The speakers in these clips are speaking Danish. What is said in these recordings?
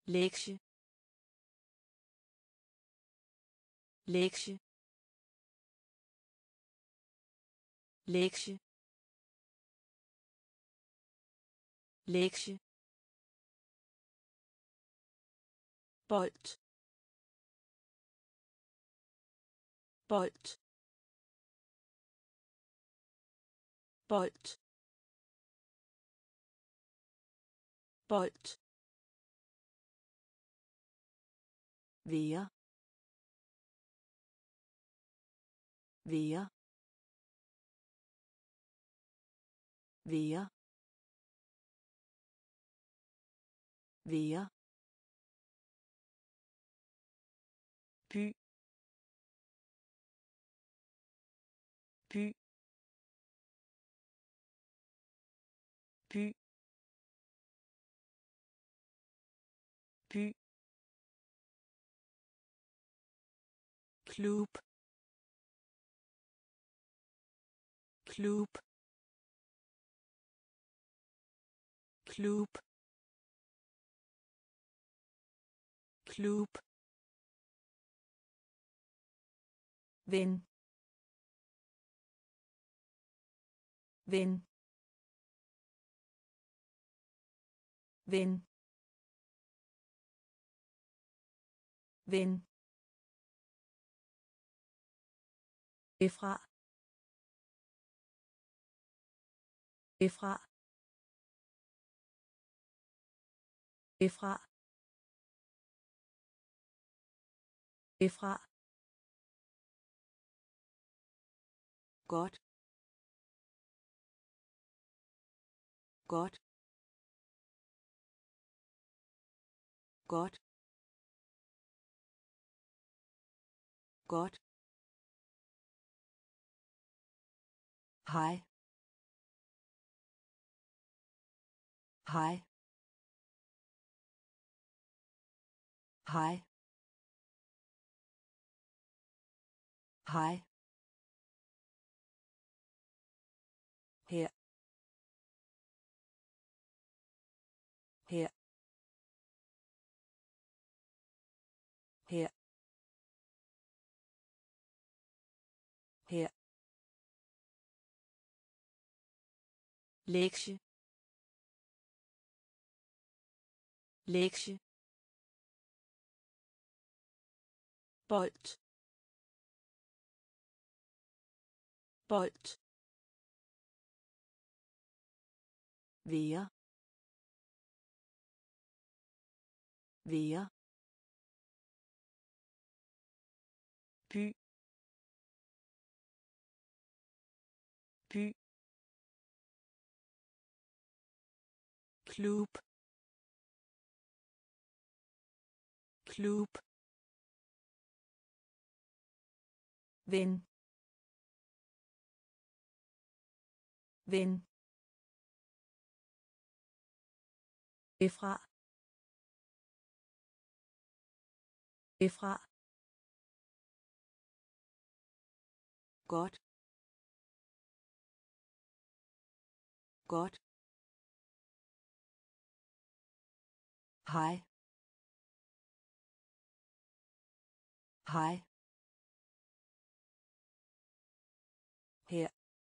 lektie lektie lektie lektie bold bold bold bold være være være være by by by by klub klub klub klub ven ven ven ven efra efra efra efra godt godt godt godt hej hej hej hej her her her her lektie lektie bold bold være være by by klub klub ven ven efra efra godt godt hej hej her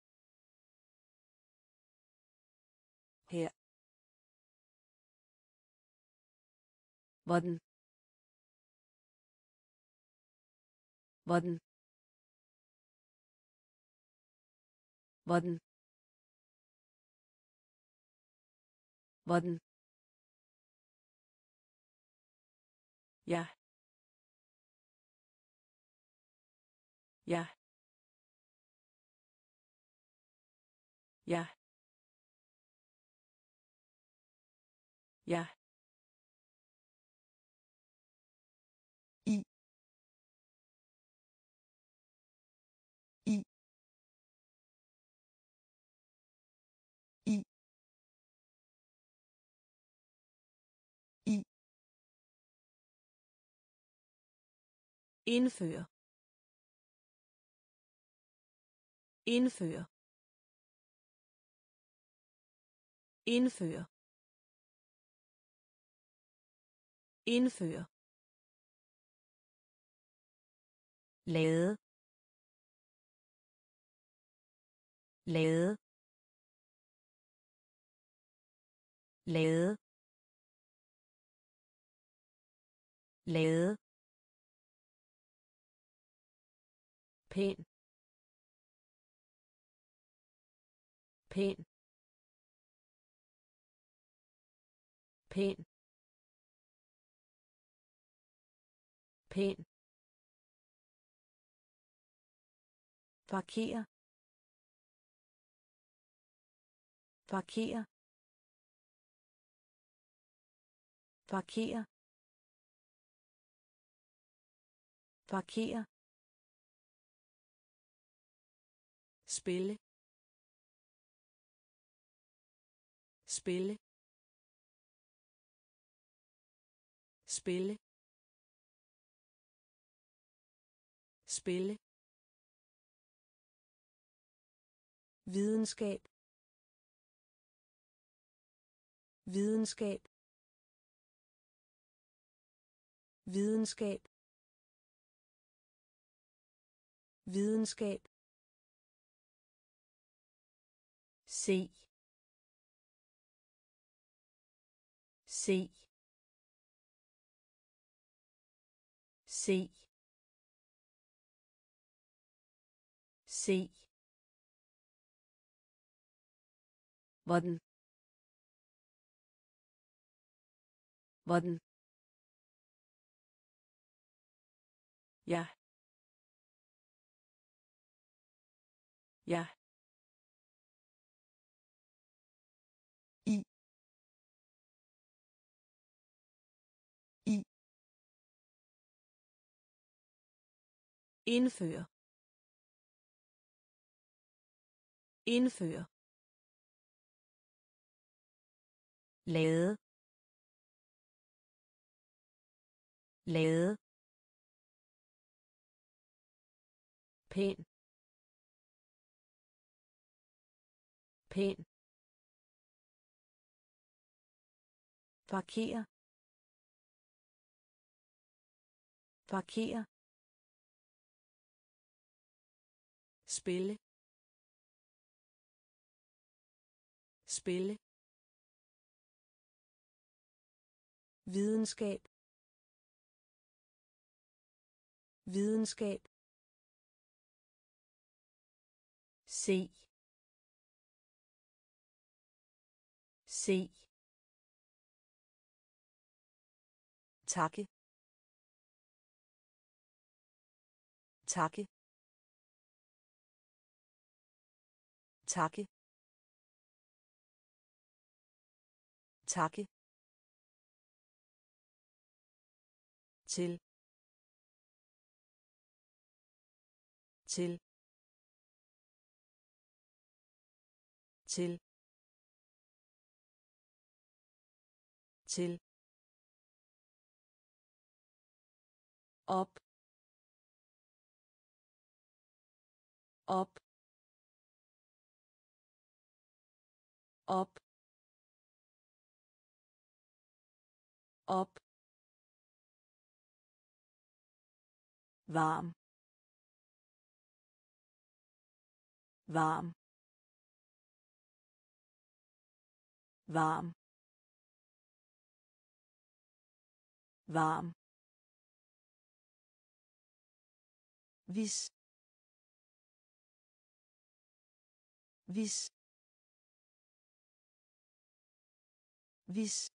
her hvordan hvordan hvordan hvordan ja ja ja ja i i i i indføre indføre indføre indføre, lade, lade, lade, lade, pæn, pæn, pæn, pæn, parkere, parkere, parkere, parkere, spille, spille, spille, spille, videnskab, videnskab, videnskab, videnskab, se, se, se, se, hvordan, hvordan, ja, ja, i, i, indføre, indføre, lade, lade, pæn, pæn, parkere, parkere, spille, spille, videnskab, videnskab, se, se, takke, takke, takke, takke, til, til, til, til, op, op, op, op, varm, varm, varm, varm, hvis, hvis, hvis,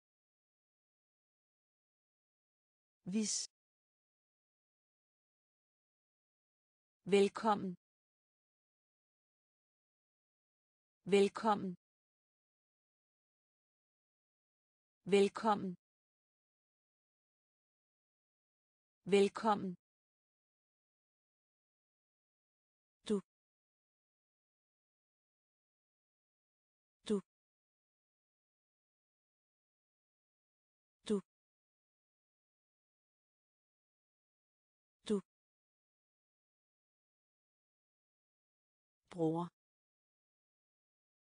hvis, velkommen, velkommen, velkommen, velkommen, du, du, du, du, bror,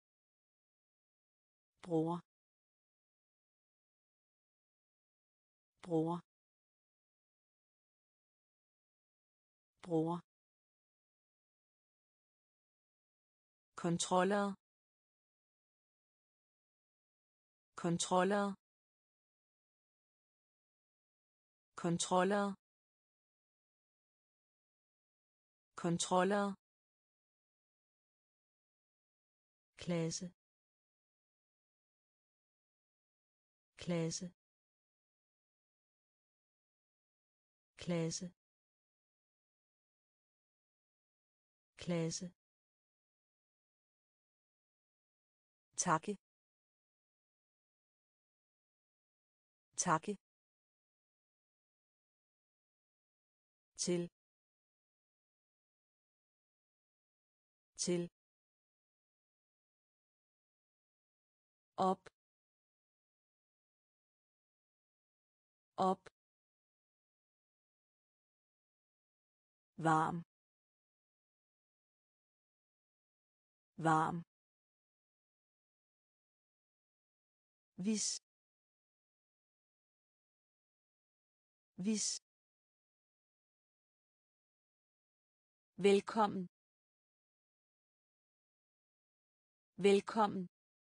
bror, bruger bruger kontroller kontroller kontroller kontroller klasse klasse klasse klasse takke takke til til op op varm varm hvis hvis velkommen velkommen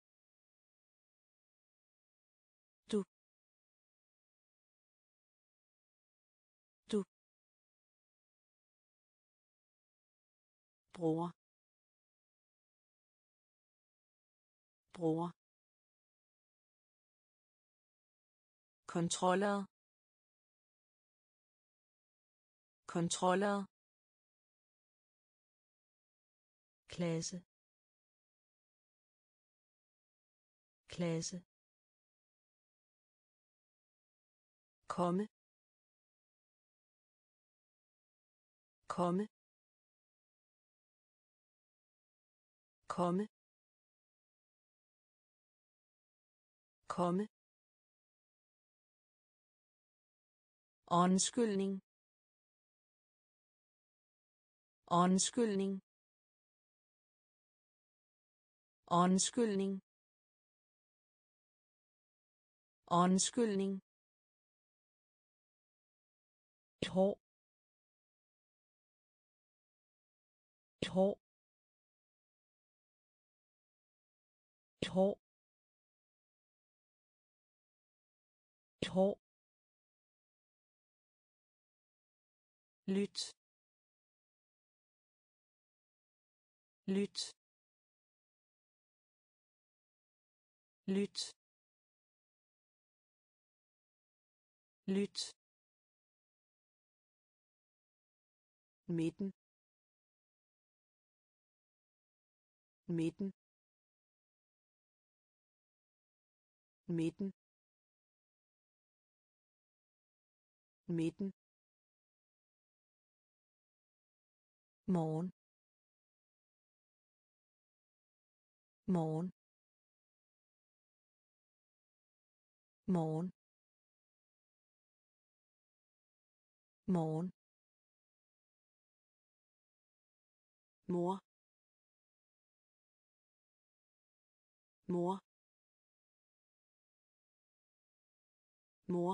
du du bruger bruger kontroller kontroller klasse klasse komme komme komme komme undskyldning undskyldning undskyldning undskyldning et hår et hår et hår et hår lyt lyt lyt lyt midten midten midten midten morgen morgen morgen morgen mor mor mor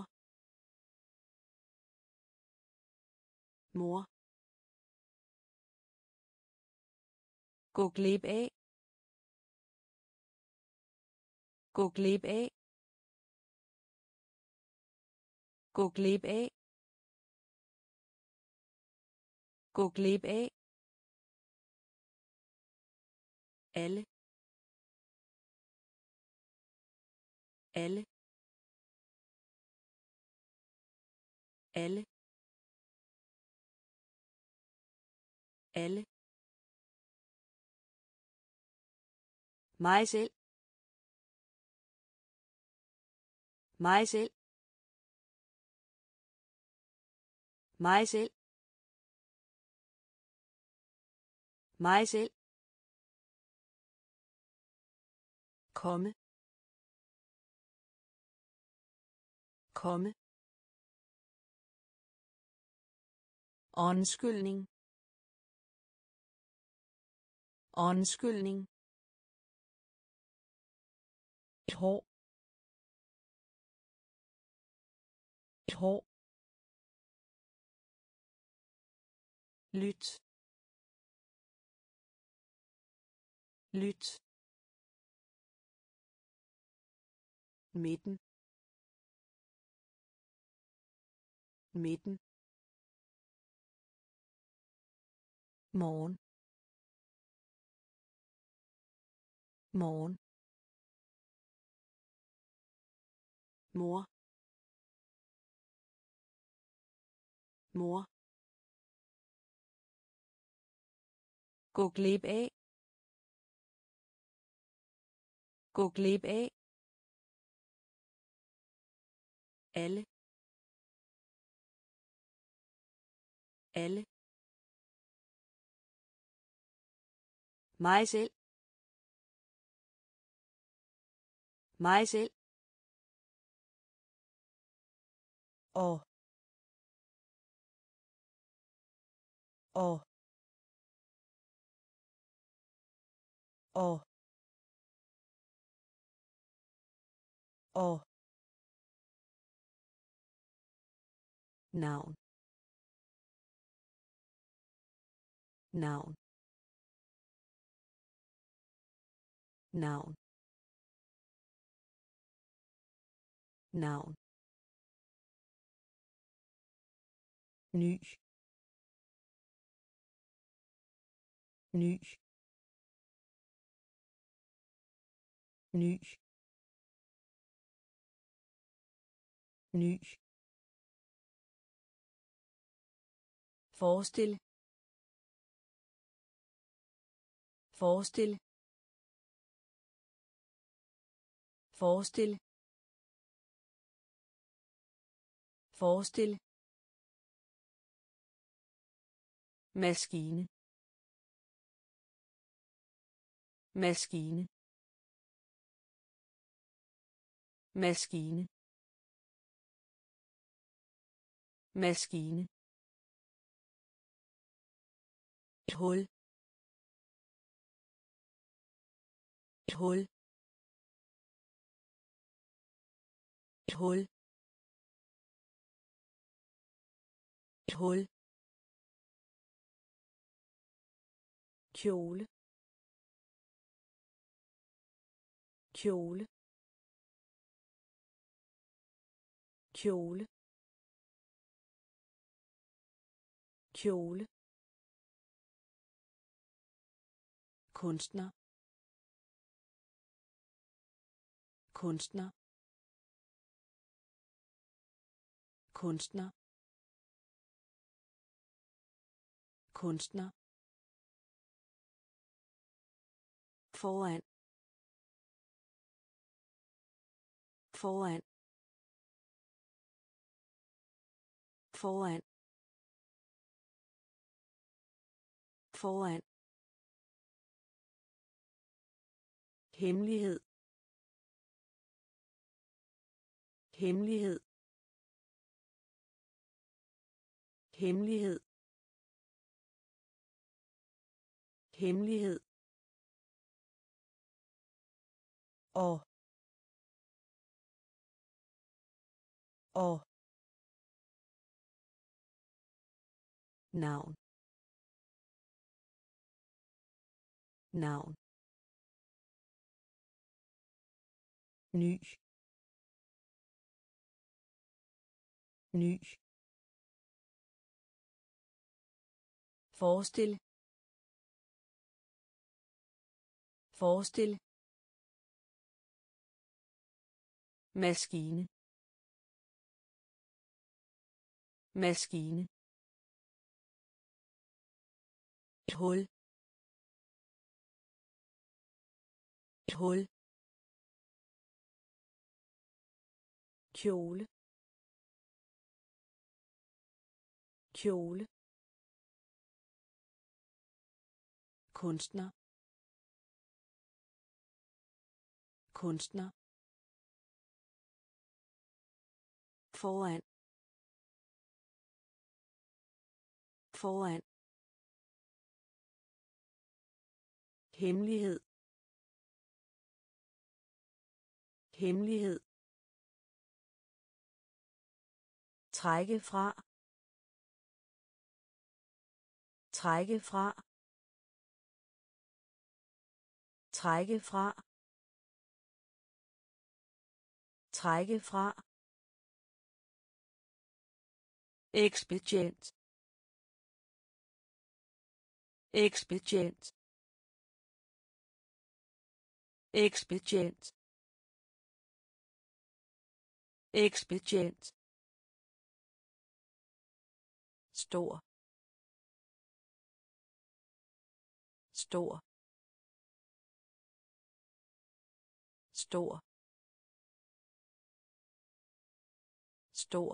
mor gå glip af gå glip af gå glip af gå glip af alle alle alle alle mig selv mig selv mig selv mig selv komme komme undskyldning undskyldning et hår et hår, lyt, lyt, midten, midten, morgen, morgen, mor, mor, gå glip af, gå glip af, alle, alle, mig selv, mig selv, og, og, og, og, navn, navn, navn, navn, ny, ny, ny, ny, forestil, forestil, forestil, forestil, maskine, maskine, maskine, maskine, et hul, et hul, et hul, et hul, kjole, kjole, kjole, kjole, kunstner, kunstner, kunstner, kunstner, foran, foran, foran, foran, hemmelighed, hemmelighed, hemmelighed, hemmelighed, og, og, navn, navn, ny, ny, forestil, forestil, maskine, maskine, et hul, et hul, kjole, kjole, kunstner, kunstner, foran, foran, hemmelighed, hemmelighed, trække fra, trække fra, trække fra, trække fra, ekspedient, ekspedient, ekspedient, ekspedient, stor, stor, stor, stor,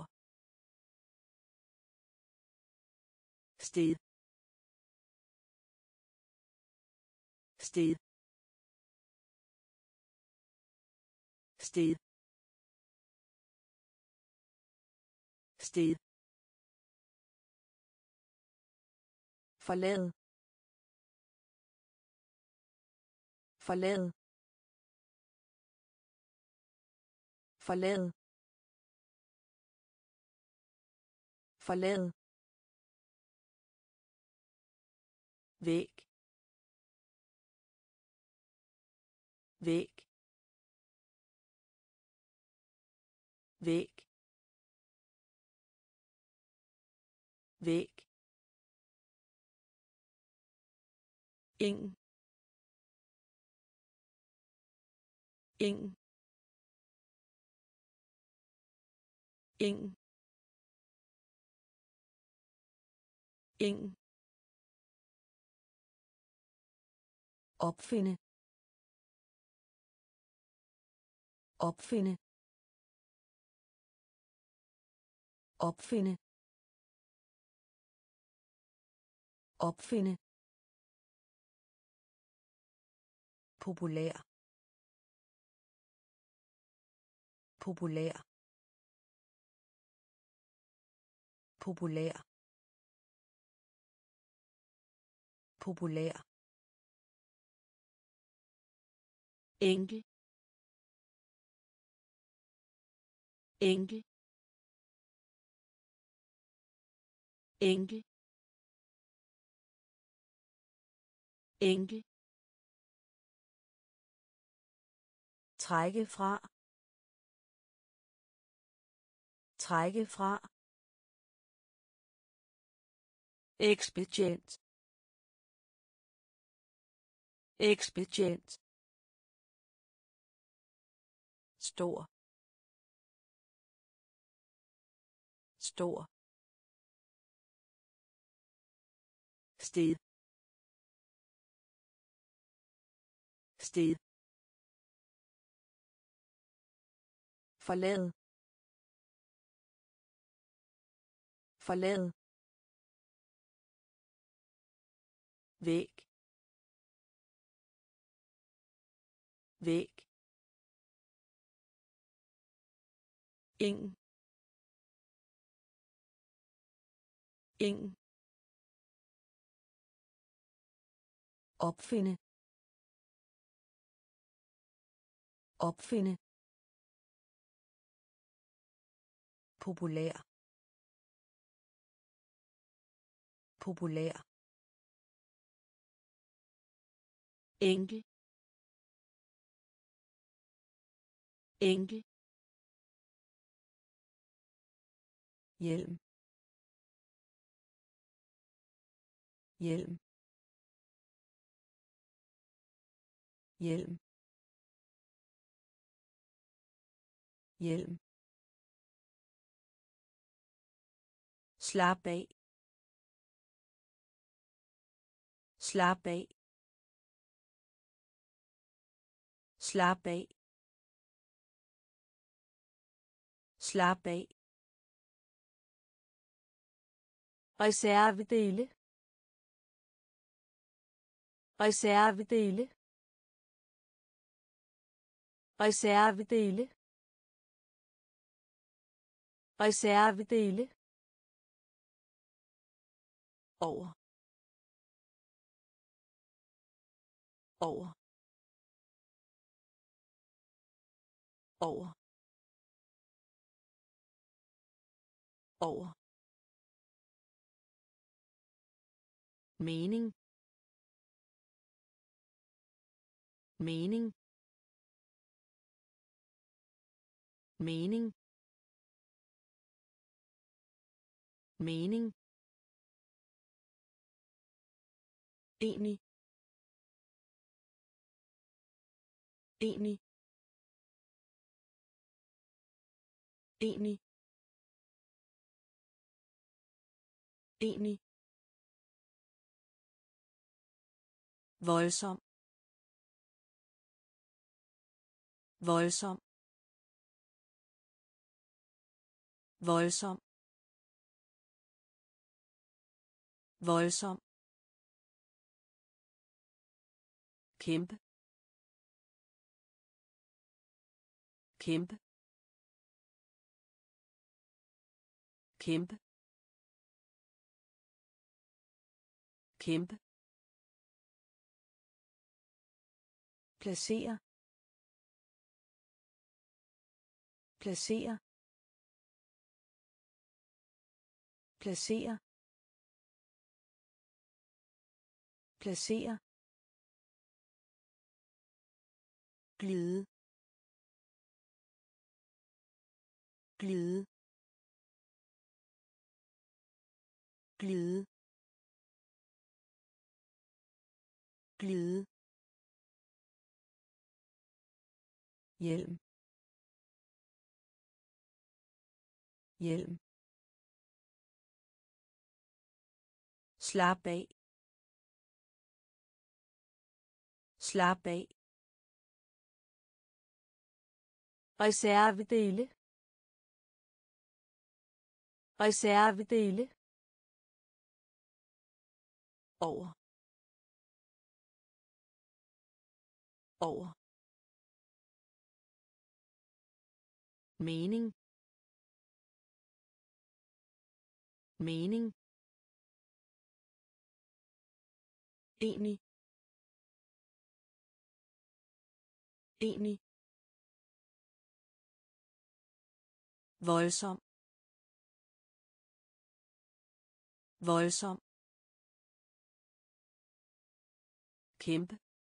sted, sted, sted, sted, forlade, forlade, forlade, forlade, væg, væg, væg, væg, ingen, ingen, ingen, ingen, opfinde, opfinde, opfinde, opfinde, populær, populær, populær, populær, enkel, enkel, enkel, enkel, trække fra, trække fra, ekspedient, ekspedient, stor, stor, sted, sted, forlade, forlade, væg, væg, ingen, ingen, opfinde, opfinde, populær, populær, enkel, enkel, hjelm, hjelm, hjelm, hjelm, slap af, slap af, slap af, slap af, reservedele, reservedele, reservedele, reservedele, over, over, over, over, mening, mening, mening, mening, enig, enig, enig, enig, voldsom, voldsom, voldsom, voldsom, kæmpe, kæmpe, kæmpe, kæmpe, placere, placere, placere, placere, glide, glide, glide, glide, hjelm, hjelm, slap af, slap af, reservedele, reservedele, over, over, mening, mening, enig, enig, voldsom, voldsom, kæmpe,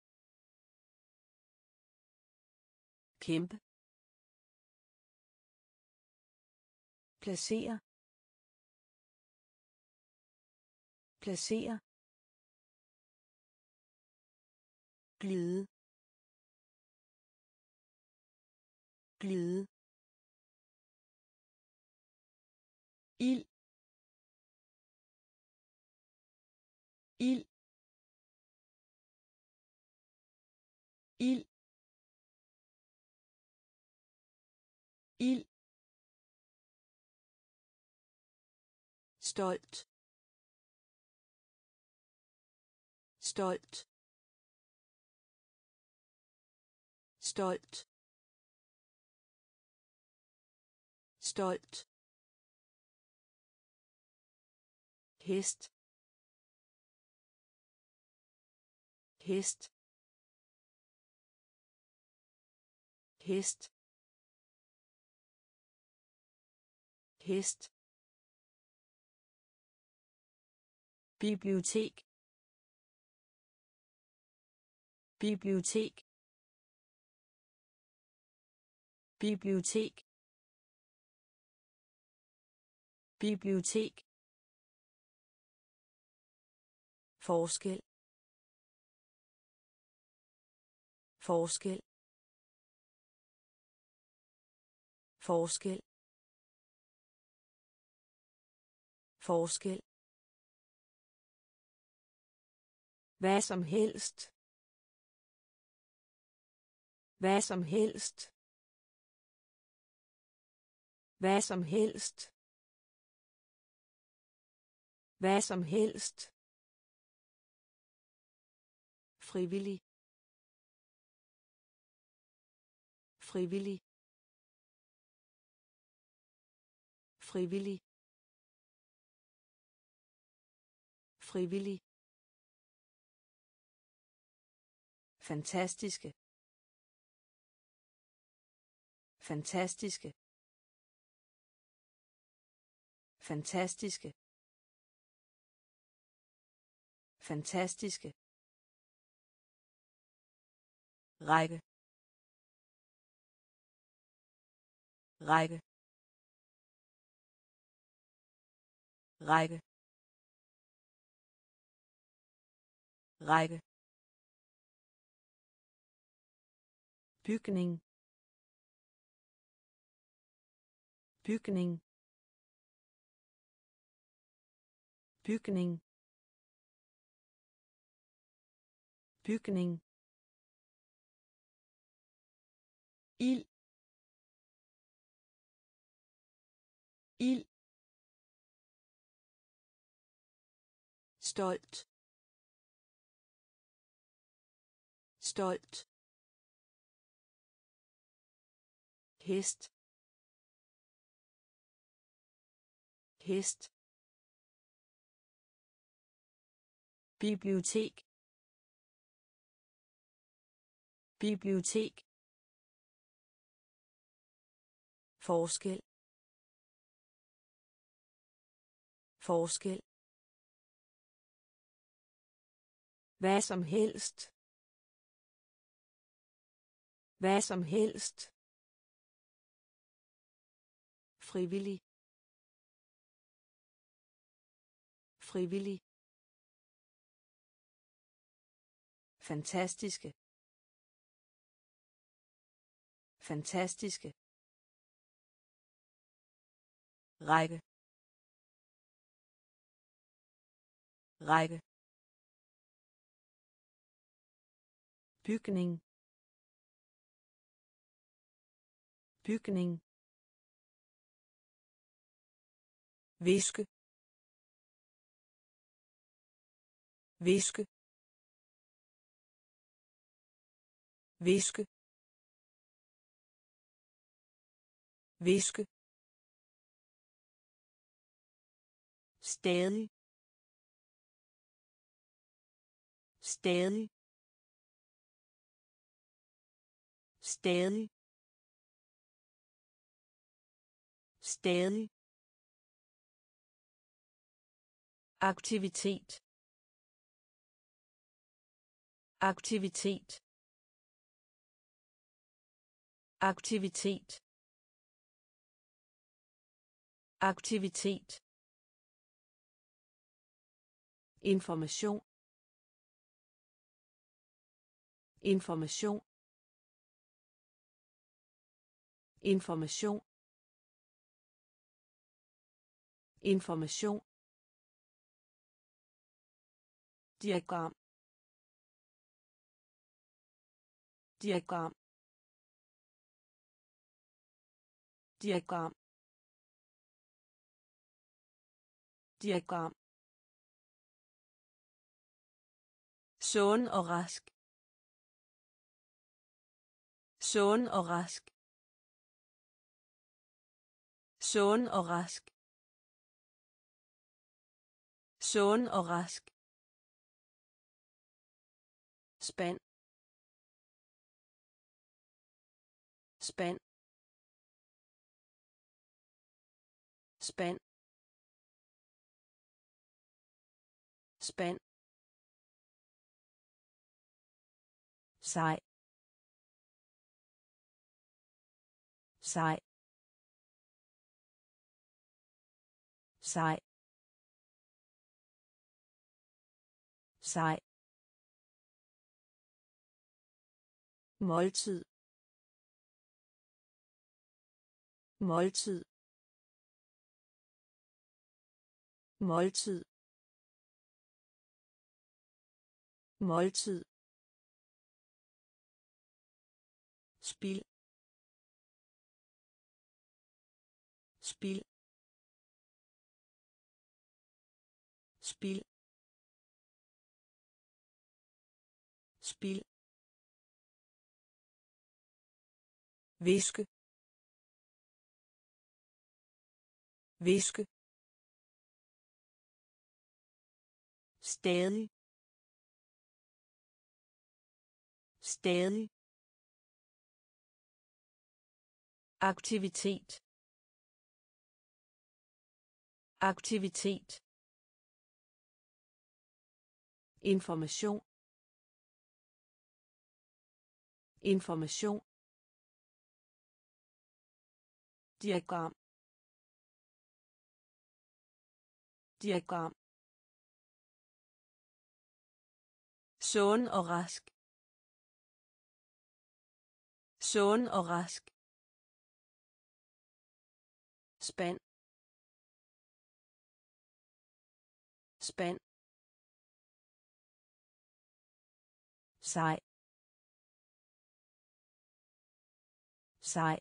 kæmpe, placere, placere, glide, glide, ild, ild, ild, ild, stolt, stolt, stolt, stolt, hest, hest, hest, hest, bibliotek, bibliotek, bibliotek, bibliotek, forskel, forskel, forskel, forskel, hvad som helst, hvad som helst, hvad som helst, hvad som helst, frivillig, frivillig, frivillig, frivillig, fantastiske, fantastiske, fantastiske, fantastiske, række, række, række, række, bygning, bygning, bygning, bygning, ild, ild, stolt, stolt, hest, hest, bibliotek, bibliotek, forskel, forskel, hvad som helst, hvad som helst, frivillig, frivillig, fantastiske, fantastiske, række, række, bygning, bygning, viske, viske, viske, viske, stadig, stadig, stadig, stadig, aktivitet, aktivitet, aktivitet, aktivitet, information, information, information, information, diagram, diagram, diagram, diagram, sund og rask, sund og rask, sund og rask, sund og rask, spand, spand, spand, spand, sej, sej, sej, sej, måltid, måltid, måltid, måltid, spil, spil, spil, spil, viske, viske, stadig, stadig, aktivitet, aktivitet, information, information, diagram, diagram, sund og rask, sund og rask, spand, spand, sej, sej,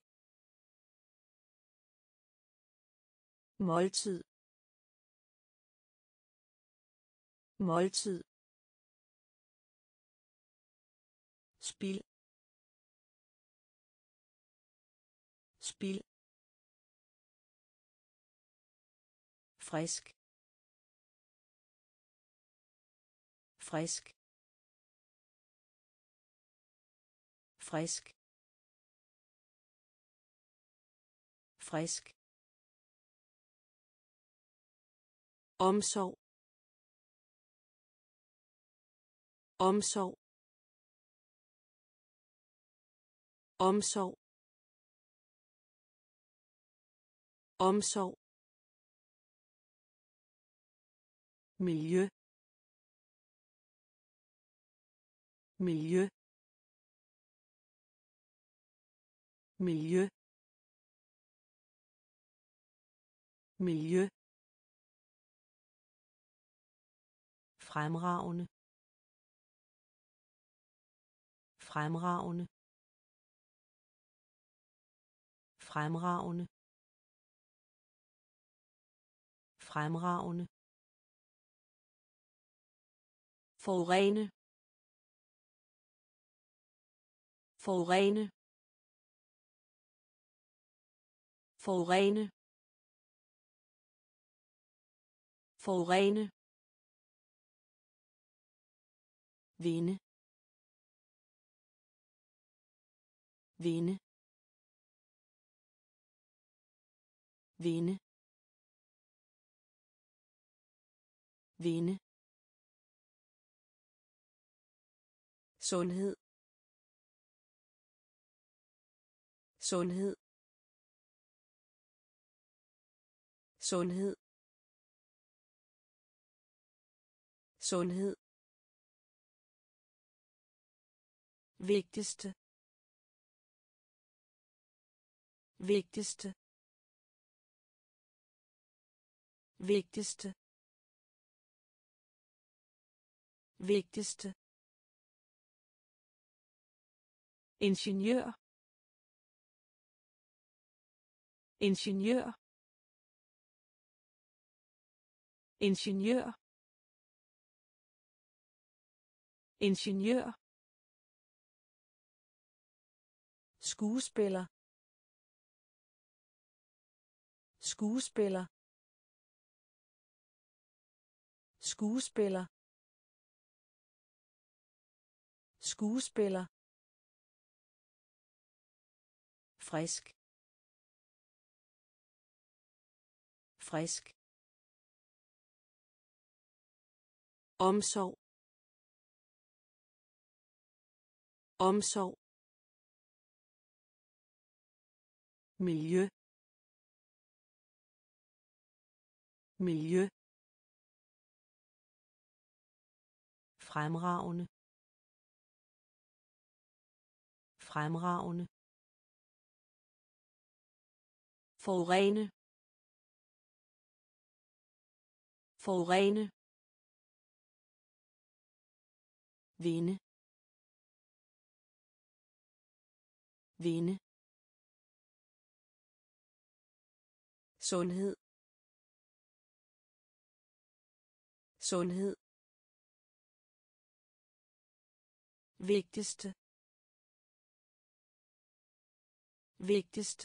måltid, måltid, spil, spil, frisk, frisk, frisk, frisk, omsorg, omsorg, omsorg, omsorg, miljø, miljø, miljø, miljø, fremragende, fremragende, fremragende, fremragende, forurene, forurene, forurene, forurene, vinde, vinde, vinde, vinde, sundhed, sundhed, sundhed, sundhed, vigtigste, vigtigste, vigtigste, vigtigste, ingeniør, ingeniør, ingeniør, ingeniør, skuespiller, skuespiller, skuespiller, skuespiller, frisk, frisk, omsorg, omsorg, miljø, miljø, fremragende, fremragende, forurene, forurene, vinde, vinde, sundhed, sundhed, vigtigste, vigtigste,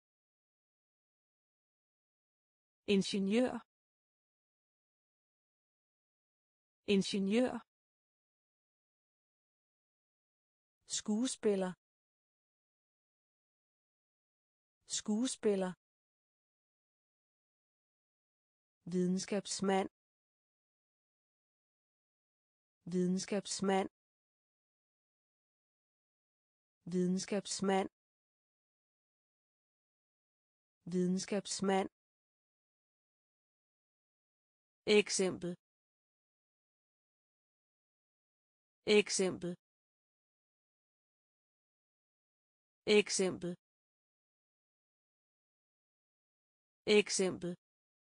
ingeniør, ingeniør, skuespiller, skuespiller, videnskabsmand, videnskabsmand, videnskabsmand, videnskabsmand, eksempel, eksempel, eksempel, eksempel,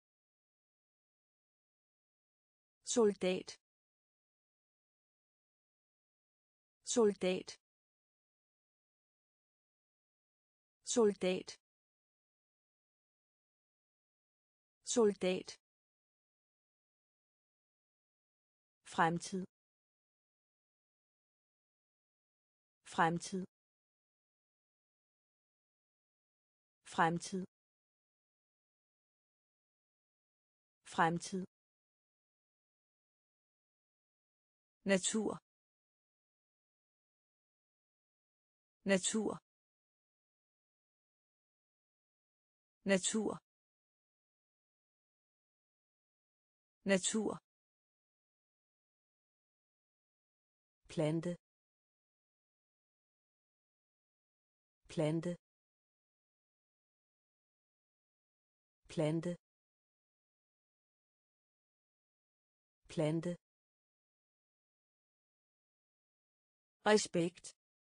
soldat, soldat, soldat, soldat, fremtid, fremtid, fremtid, fremtid, natur, natur, natur, natur, plante, plante, plante, plante, respekt,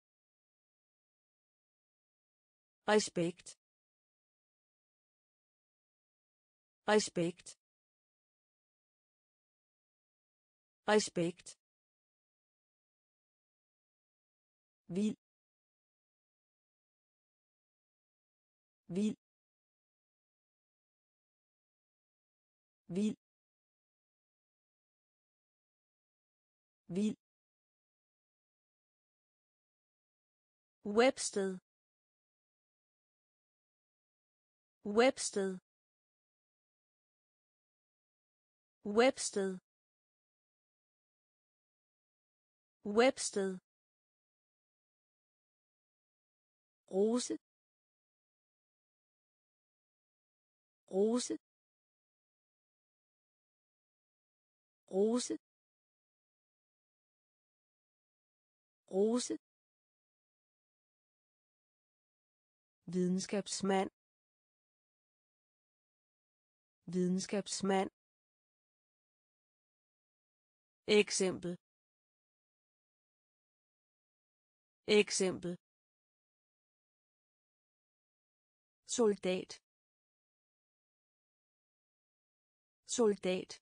respekt, respekt, respekt, vild, vild, vild, vild, Websted, Websted, Websted, Websted, rose, rose, rose, rose, videnskabsmand, videnskabsmand, eksempel, eksempel, soldat, soldat,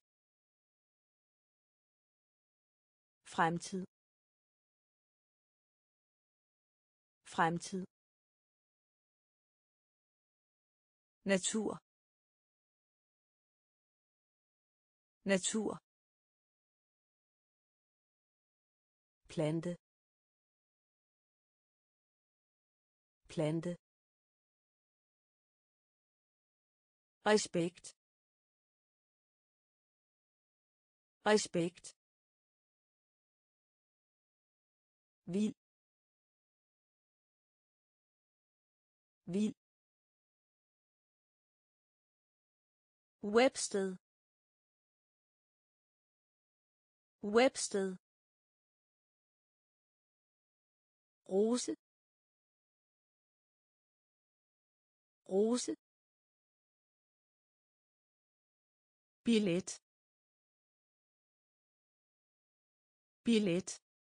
fremtid, fremtid, natur, natur, plante, plante, respekt, respekt, vild, vild, Websted, Websted, rose, rose, billet, billet,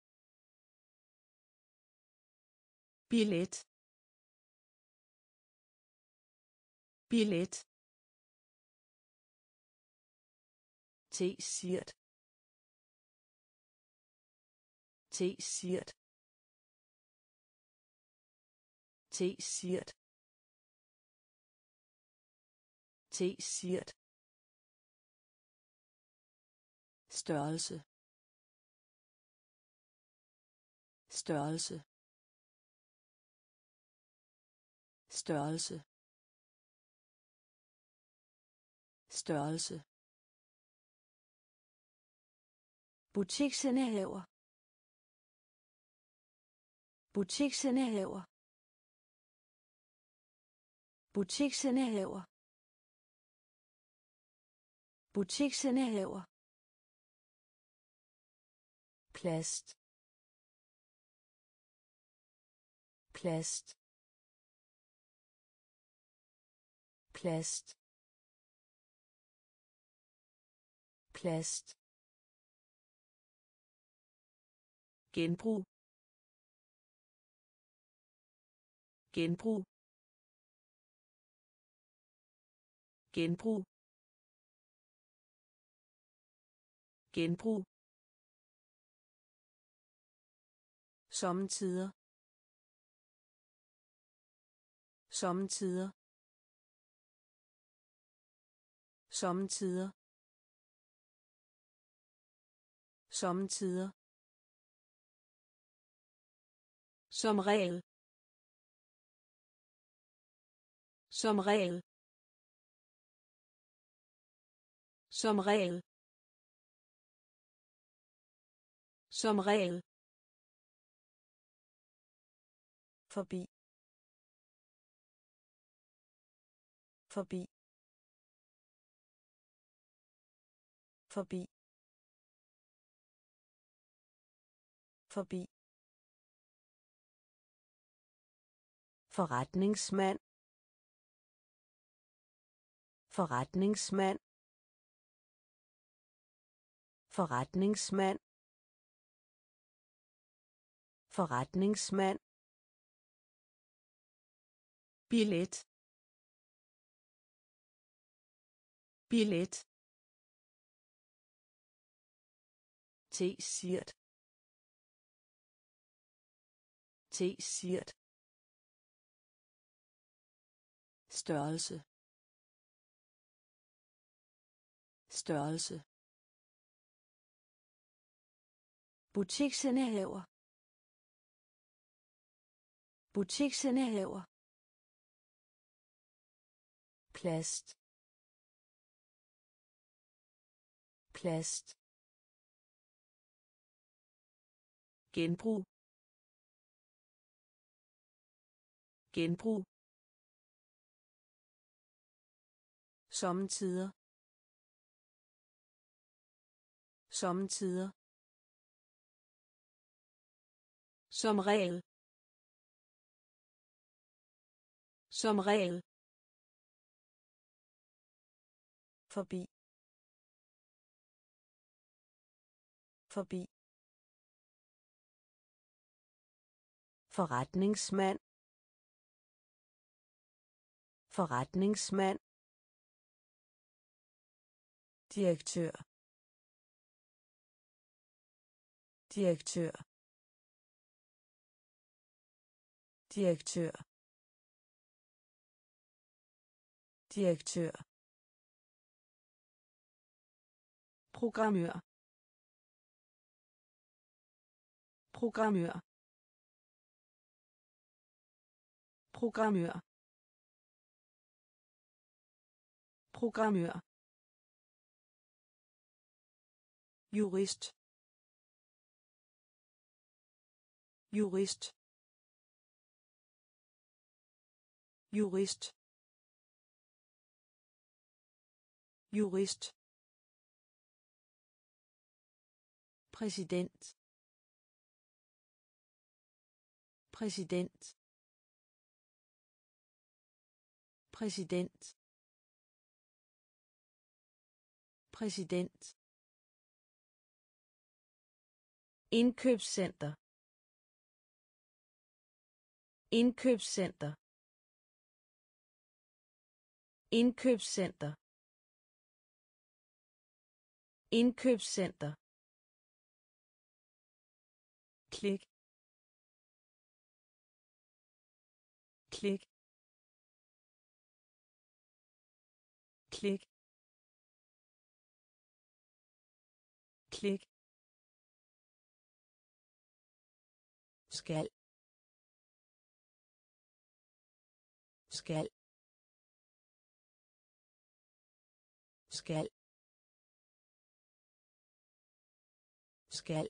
billet, billet, T-shirt, T-shirt, T-shirt, T-shirt, størrelse, størrelse, størrelse, størrelse, butiksindehaver, butiksindehaver, butiksindehaver, Butiksindehaver. Plast. Plast. Plast. Plast. Genbrug. Genbrug. Genbrug. Genbrug. Sommetider. Sommetider. Sommetider. Sommetider. Som regel. Som regel. Som regel. Som regel. Forbi. Forbi. Forbi. Forbi. Forretningsmand. Forretningsmand. Forretningsmand. Forretningsmand. Billet. Billet. T-shirt. T-shirt. Størrelse. Størrelse. Butiksindehaver. Butiksindehaver. Plast. Plast. Genbrug. Genbrug. Sommetider. Sommetider. Som regel. Som regel. Forbi. Forbi. Forretningsmand. Forretningsmand. Direktør. Direktør. Direktør. Direktør. Programmør. Programmør. Programmør. Programmør. Jurist. Jurist. Jurist. Jurist. Præsident. Præsident. Præsident. Præsident. Indkøbscenter. Indkøbscenter. Indkøbscenter. Indkøbscenter. Klik. Klik. Klik. Klik. Skal. Skal. Skal. Skal.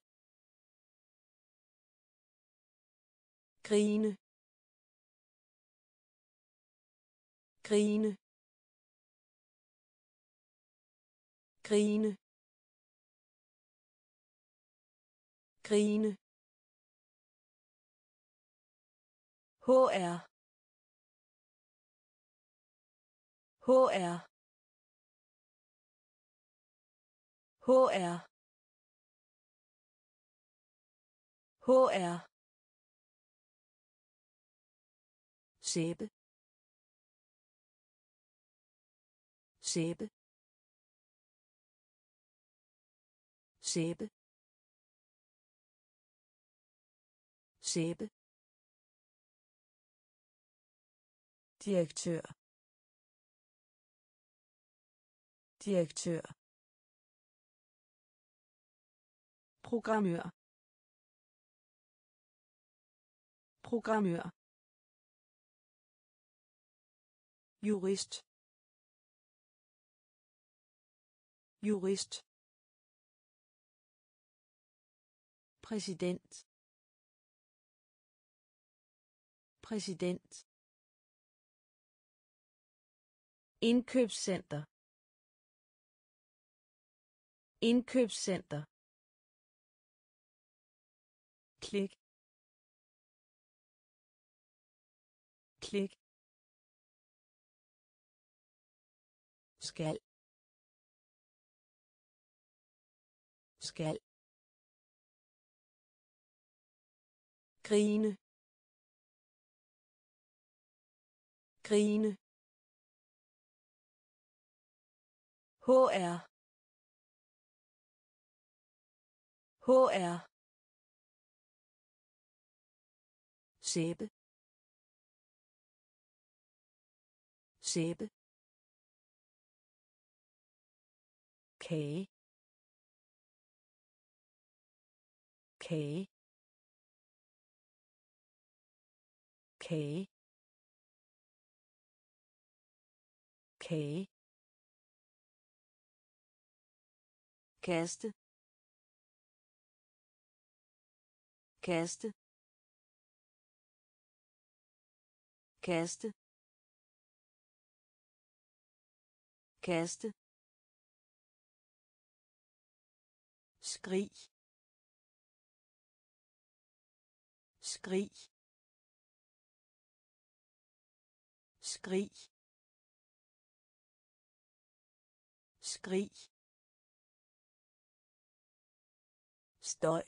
Grine. Grine. grine grine HR HR HR HR sæbe sæbe sæbe sæbe direktør direktør programmør programmør jurist jurist præsident præsident indkøbscenter indkøbscenter klik klik skal skal grine grine HR HR sæbe sæbe kage kage kage kage kaste kaste kaste kaste skrig skrig skrig skrig støj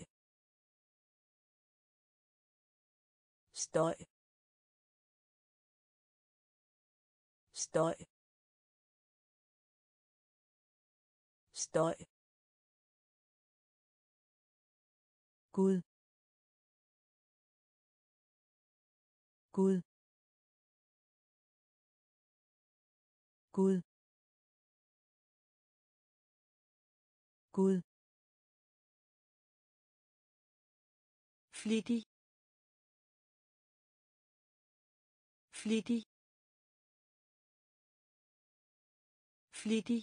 støj støj støj Gud Gud Gud Gud flittig flittig flittig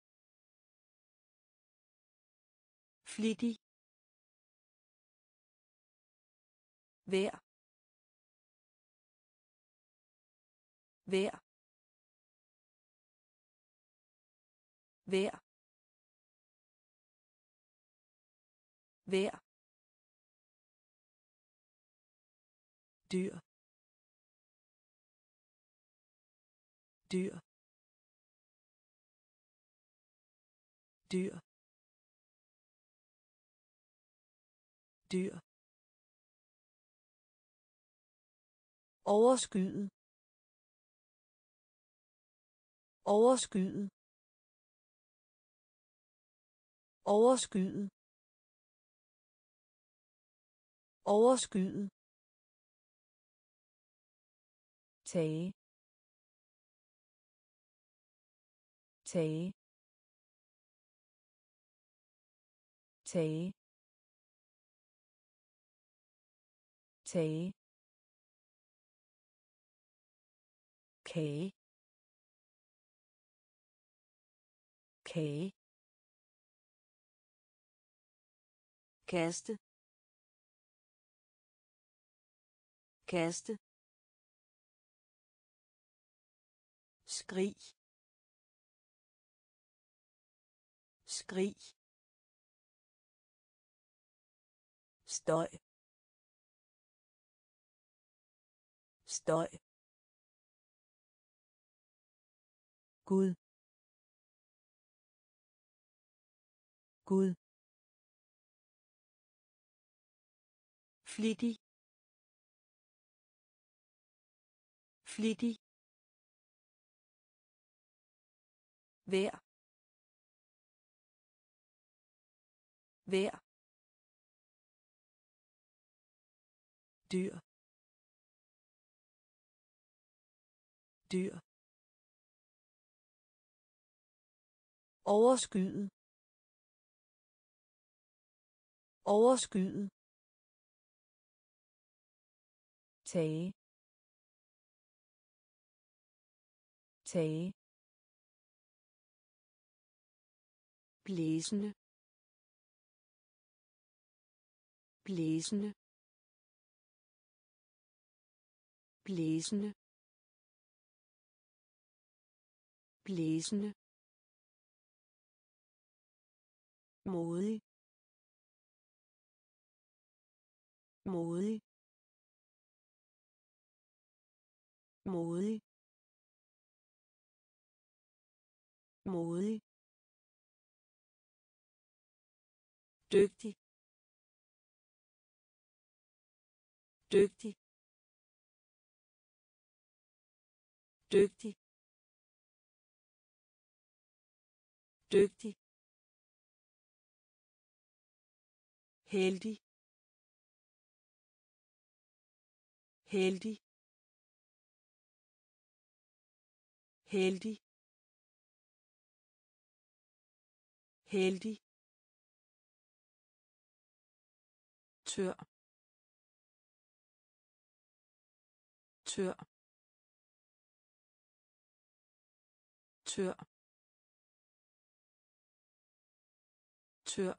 flittig vær vær vær vær dyr dyr dyr dyr overskyet overskyet overskyet overskyet tage tage tage tage kage kage kaste kaste skrig skrig, støj, støj, Gud, Gud, flittig, flittig, vær, vær, dyr, dyr, overskyet, overskyet, tage, tage, blæsende, blæsende, blæsende, blæsende, modig, modig, modig, modig, dygtig, dygtig, dygtig, dygtig, heldig, heldig, heldig, heldig, tør, tør, tør, tør,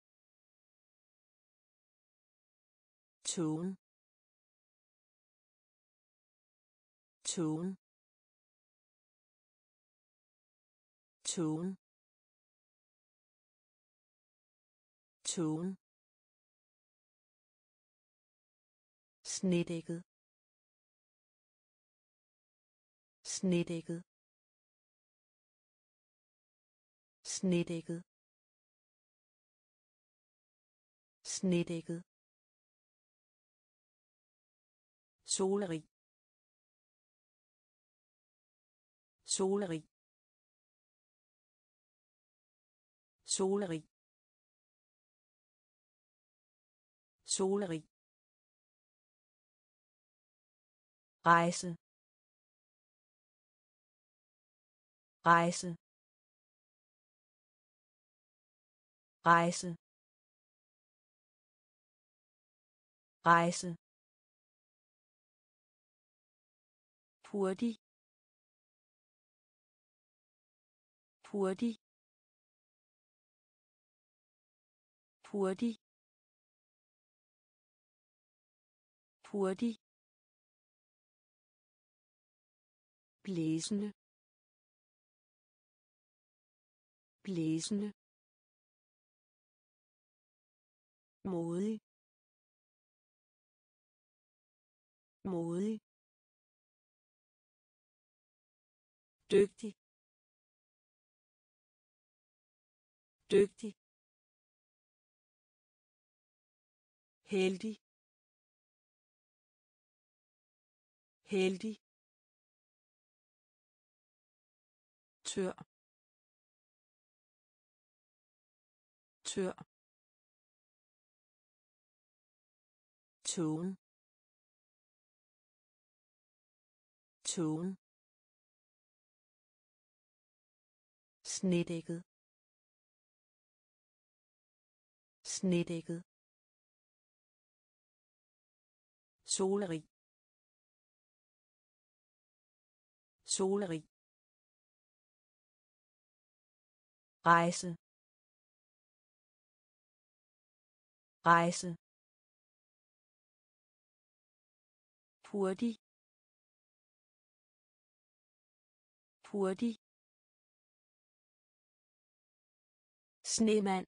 tone, tone, tone, tone, snedækket, snedækket, snedækket, snedækket, solerig, solerig, solerig, solerig, rejse, rejse, rejse, rejse, hurtig, hurtig, hurtig, hurtig, blæsende, blæsende, modig, modig, dygtig, dygtig, heldig, heldig, tør, tør, tone, tone, snedækket, snedækket, solerig, solerig, rejse, rejse, hurtig, hurtig, snemand,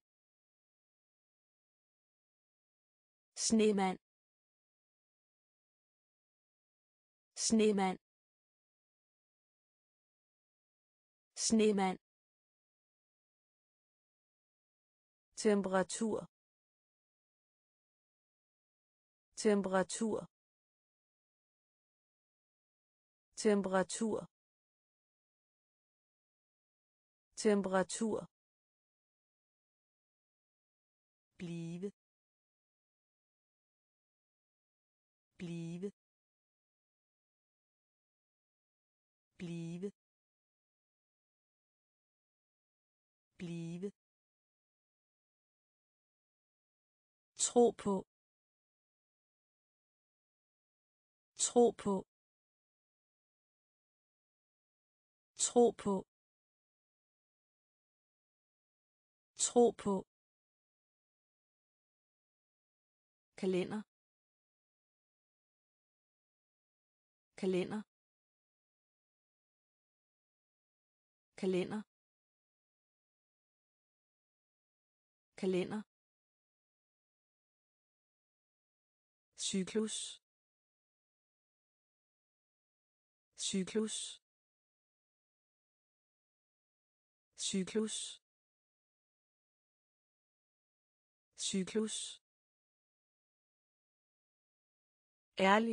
snemand, snemand, snemand, temperatur, temperatur, temperatur, temperatur, blive, blive, blive, blive, tro på, tro på, tro på, tro på, kalender, kalender, kalender, kalender, cyklus, cyklus, cyklus, cyklus, ærlig,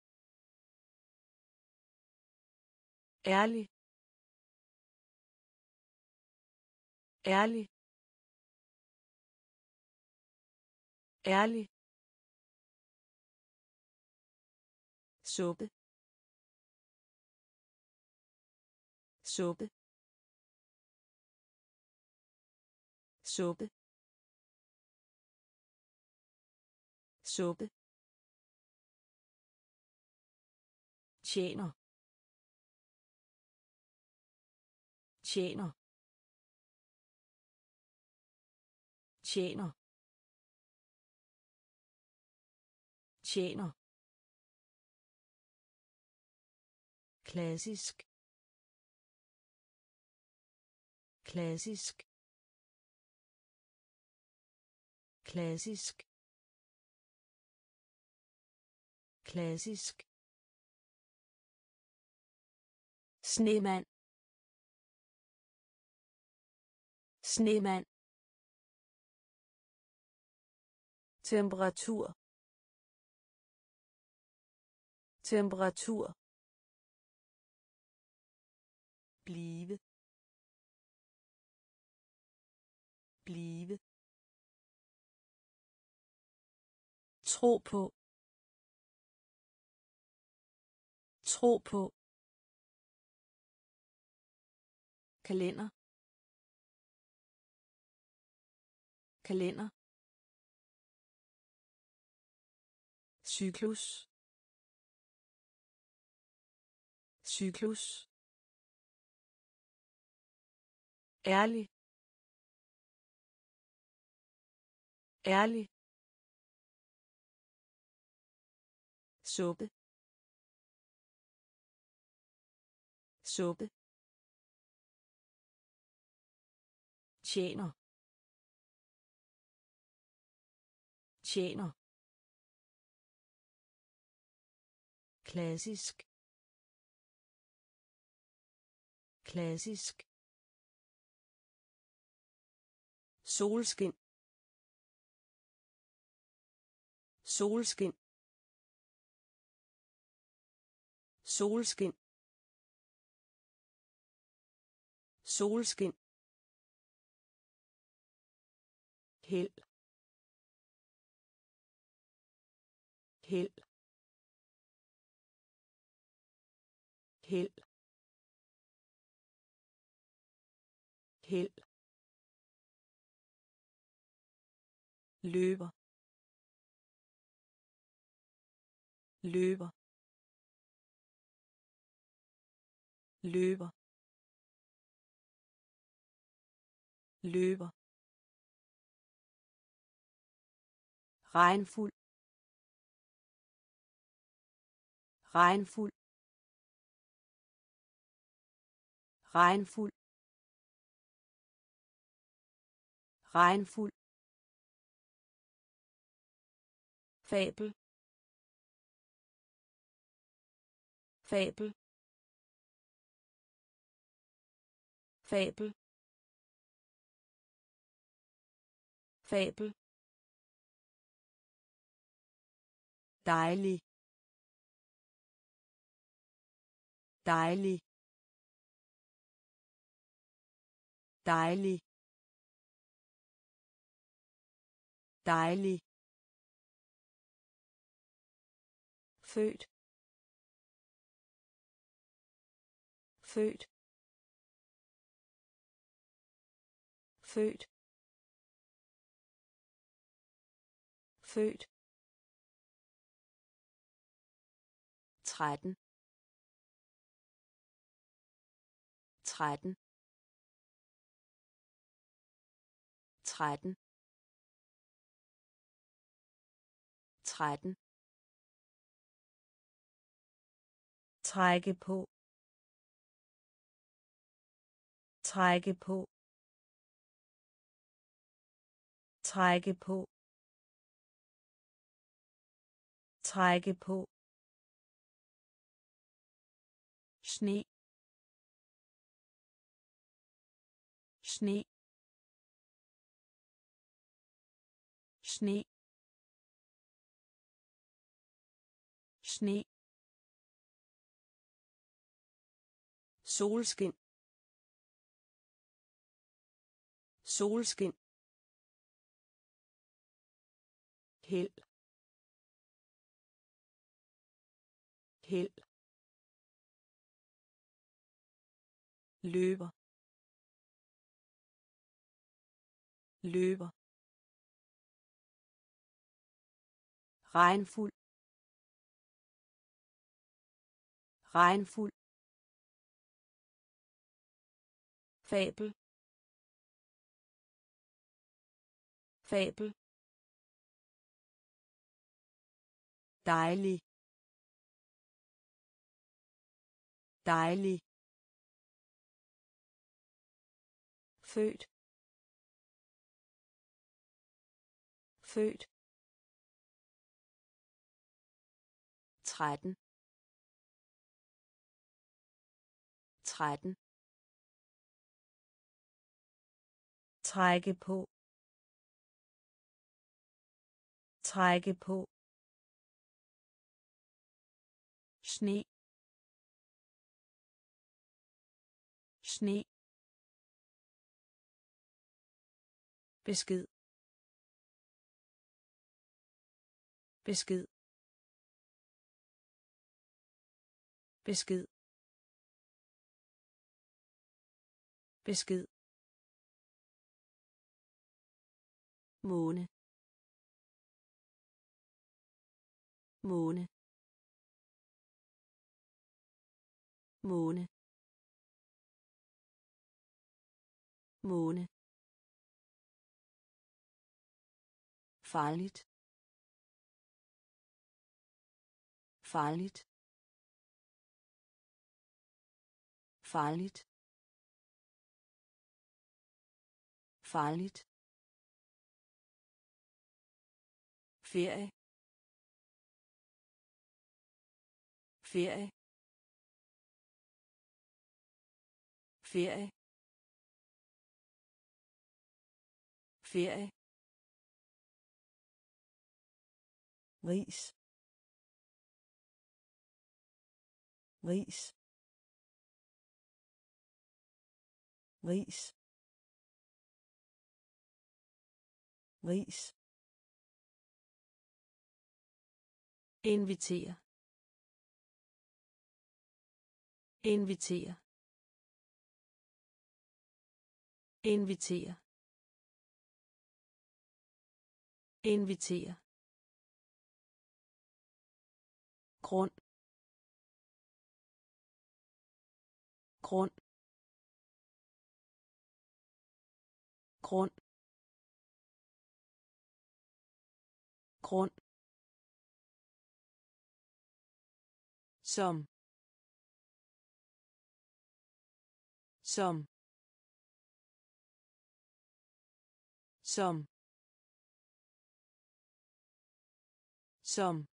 ærlig, ærlig, ærlig, suppe, suppe, suppe, suppe, tjener, tjener, tjener, tjener, klassisk, klassisk, klassisk, klassisk, snemand, snemand, temperatur, temperatur, blive, blive, tro på, tro på, kalender, kalender, cyklus, cyklus, ærlig, ærlig, suppe, suppe, tjener, tjener, klassisk, klassisk, solskin, solskin, solskin, solskin, held, held, held, held, løber, løber, løber, løber, regnfuld, regnfuld, regnfuld, regnfuld, fabel, fabel, fabel, fabel, dejlig, dejlig, dejlig, dejlig, født, født, født, født, 13, 13, 13, 13, trække på, trække på, trække på, trække på, sne, sne, sne, sne, solskin, solskin, held, held, løber, løber, regnfuld, regnfuld, fabel, fabel, dejlig, dejlig, født, født, 13, 13, trække på, trække på, sne, sne, besked, besked, besked, besked, måne, måne, måne, måne, farligt, farligt, farligt, farligt, ferie, ferie, ferie, ferie, ris, ris, ris, ris, invitere, invitere, invitere, invitere, grund, grund, grund, grund, som, som, som som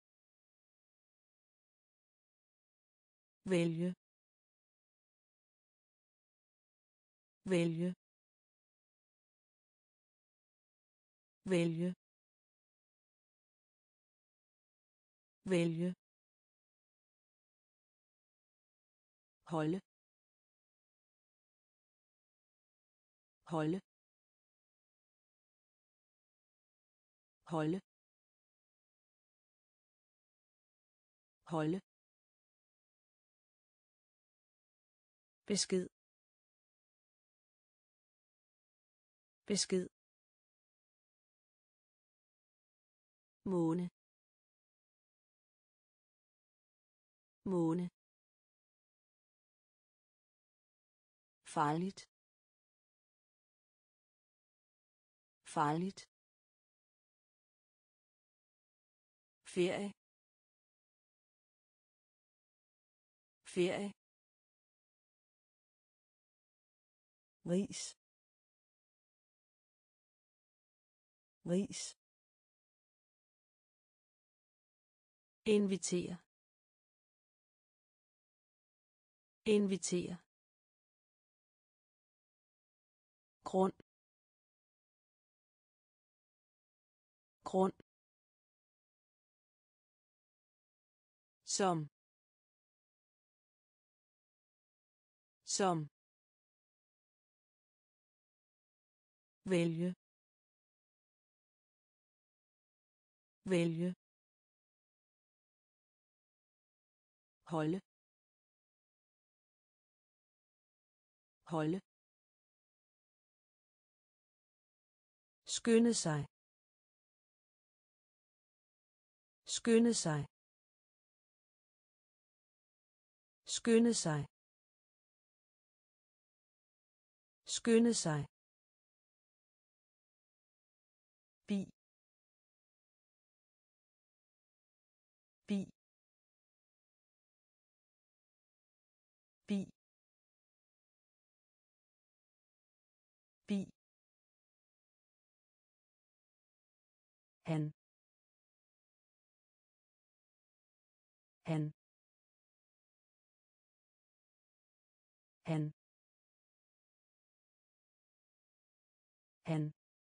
vælge vælge vælge vælge holde holde holde holde besked besked måne måne farligt farligt ferie ferie ris ris invitere invitere grund grund som som vælge vælge holde holde skynde sig skynde sig skynde sig skynde sig bi bi bi bi han han han han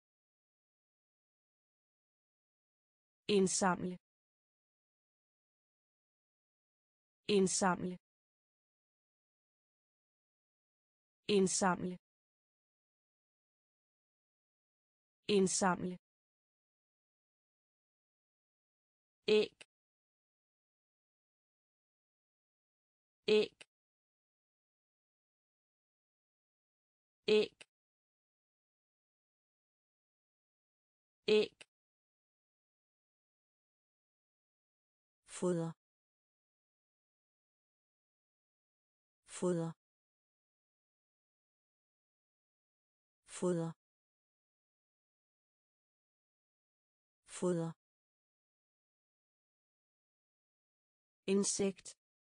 indsamle indsamle indsamle indsamle æg æg æg æg foder foder foder foder insekt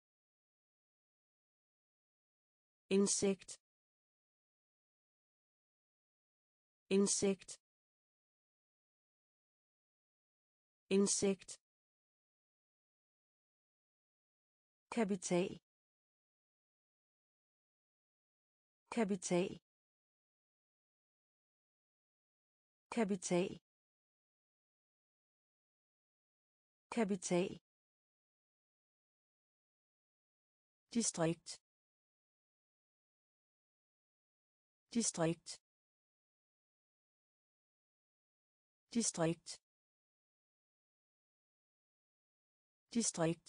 insekt insekt insekt kapital kapital kapital kapital distrikt distrikt distrikt distrikt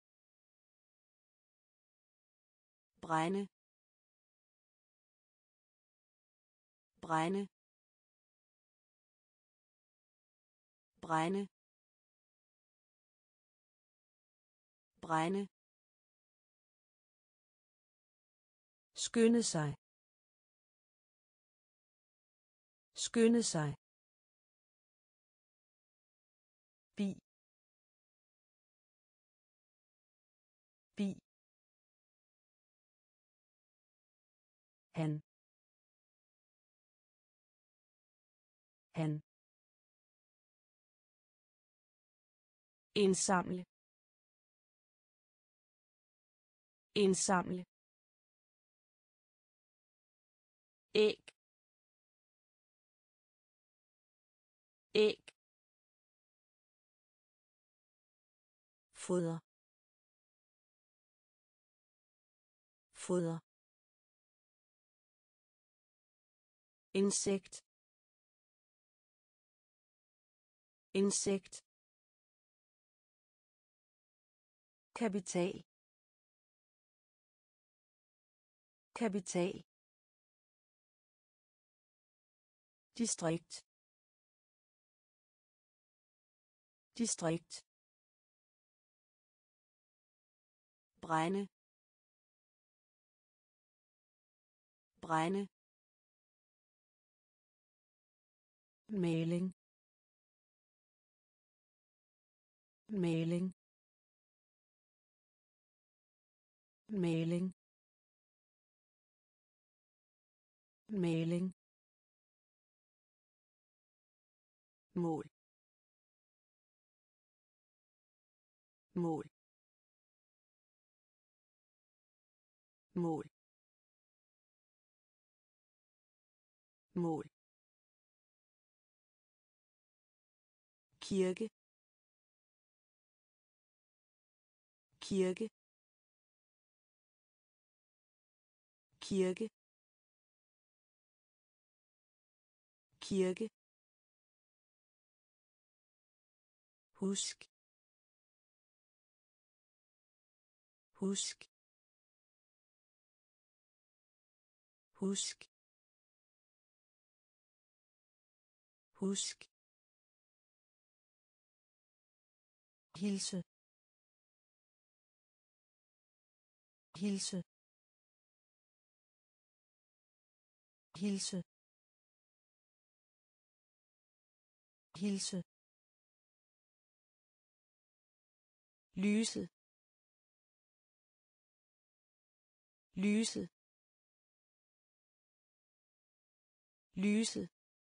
brænde brænde brænde brænde skynde sig skynde sig bi bi han han indsamle indsamle æg æg foder foder insekt insekt kapital kapital distrikt distrikt brænde brænde maling maling maling maling mål mål mål mål kirke kirke kirke kirke husk husk husk husk hilse hilse hilse hilse lyse lyse lyse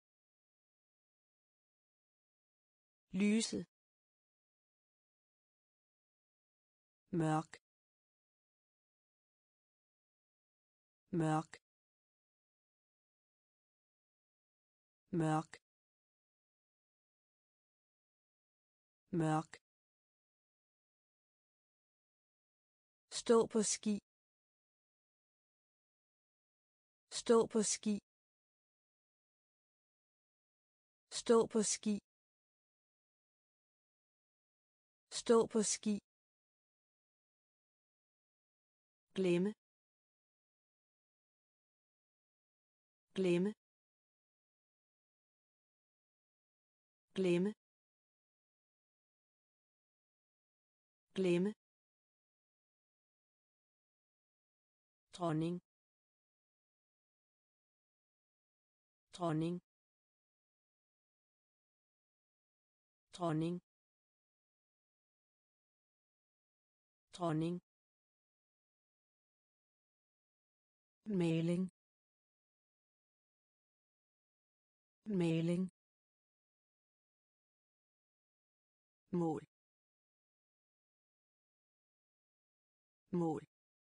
lyse mørk mørk mørk mørk stå på ski stå på ski stå på ski stå på ski glemme glemme glemme glemme dronning dronning dronning dronning maling maling mål mål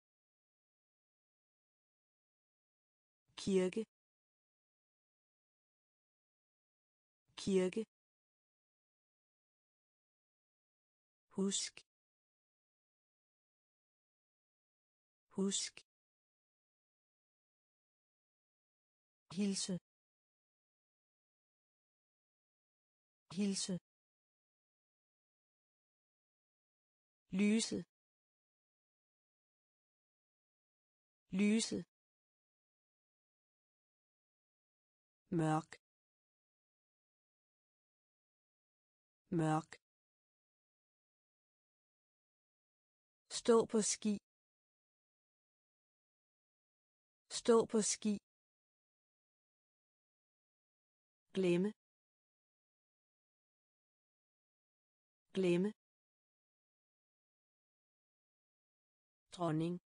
kirke kirke husk husk hilse hilse lyse lyse mørk mørk stå på ski stå på ski glemme glemme dronning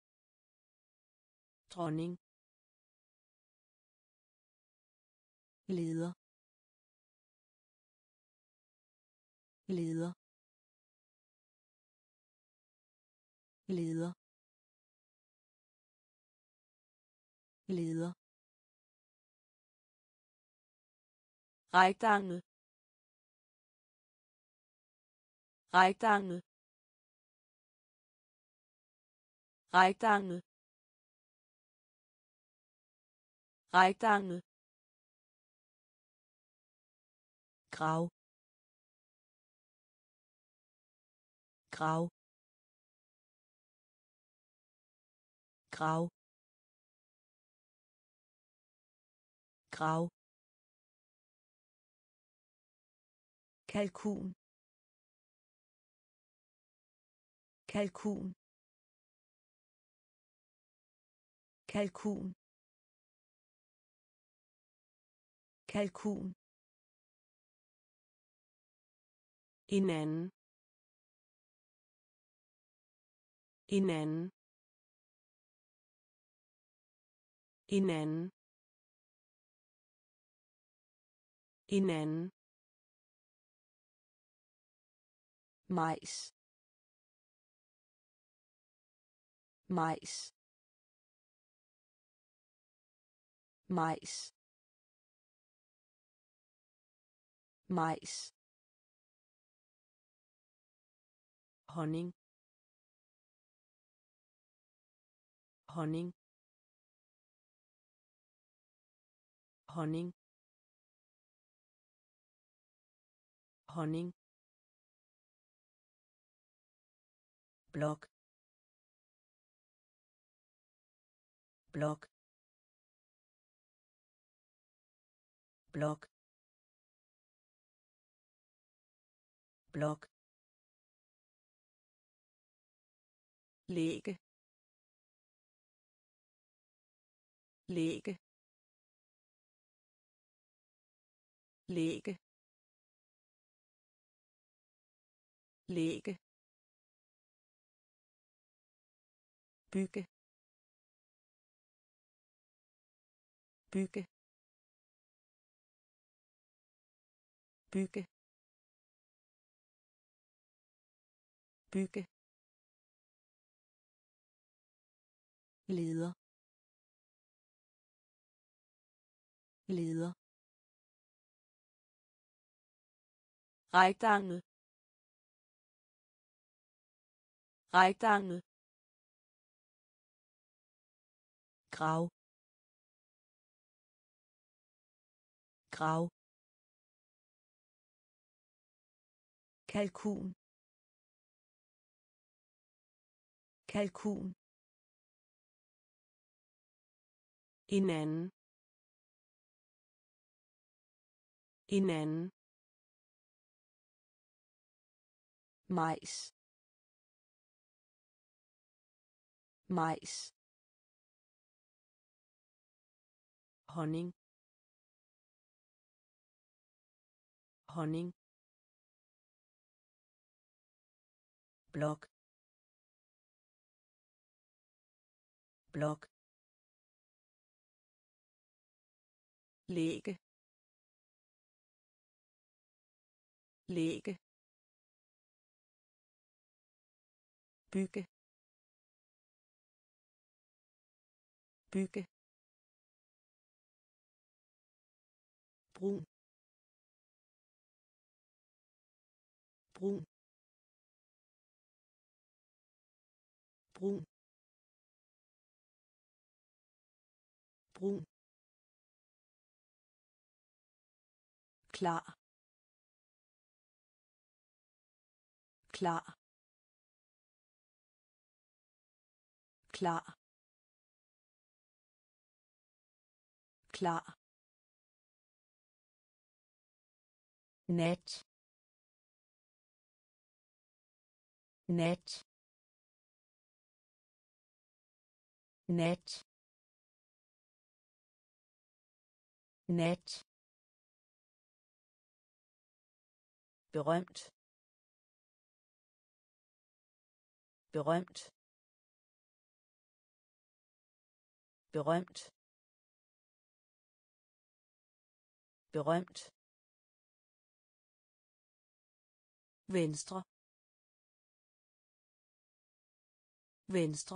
dronning leder, leder, leder, leder, rektangle, rektangle, rektangle, rektangle, grav, grav, grav, grav, kalkun, kalkun, kalkun, kalkun, hinanden, hinanden, hinanden, hinanden, majs, majs, majs, majs, honning, honning, honning, honning, blok, blok, blok, blok, lægge, lægge, lægge, lægge, bygge, bygge, bygge, bygge, leder, leder, rektangle, rektangle, grav, grav, kalkun, kalkun, hinanden, hinanden, majs, majs, honning, honning, blok, blok, lægge, lægge, bygge, bygge, brun, brun, brun, brun, klar, klar, klar, klar, net, net, net, net, berømt, berømt, berømt, berømt, venstre, venstre,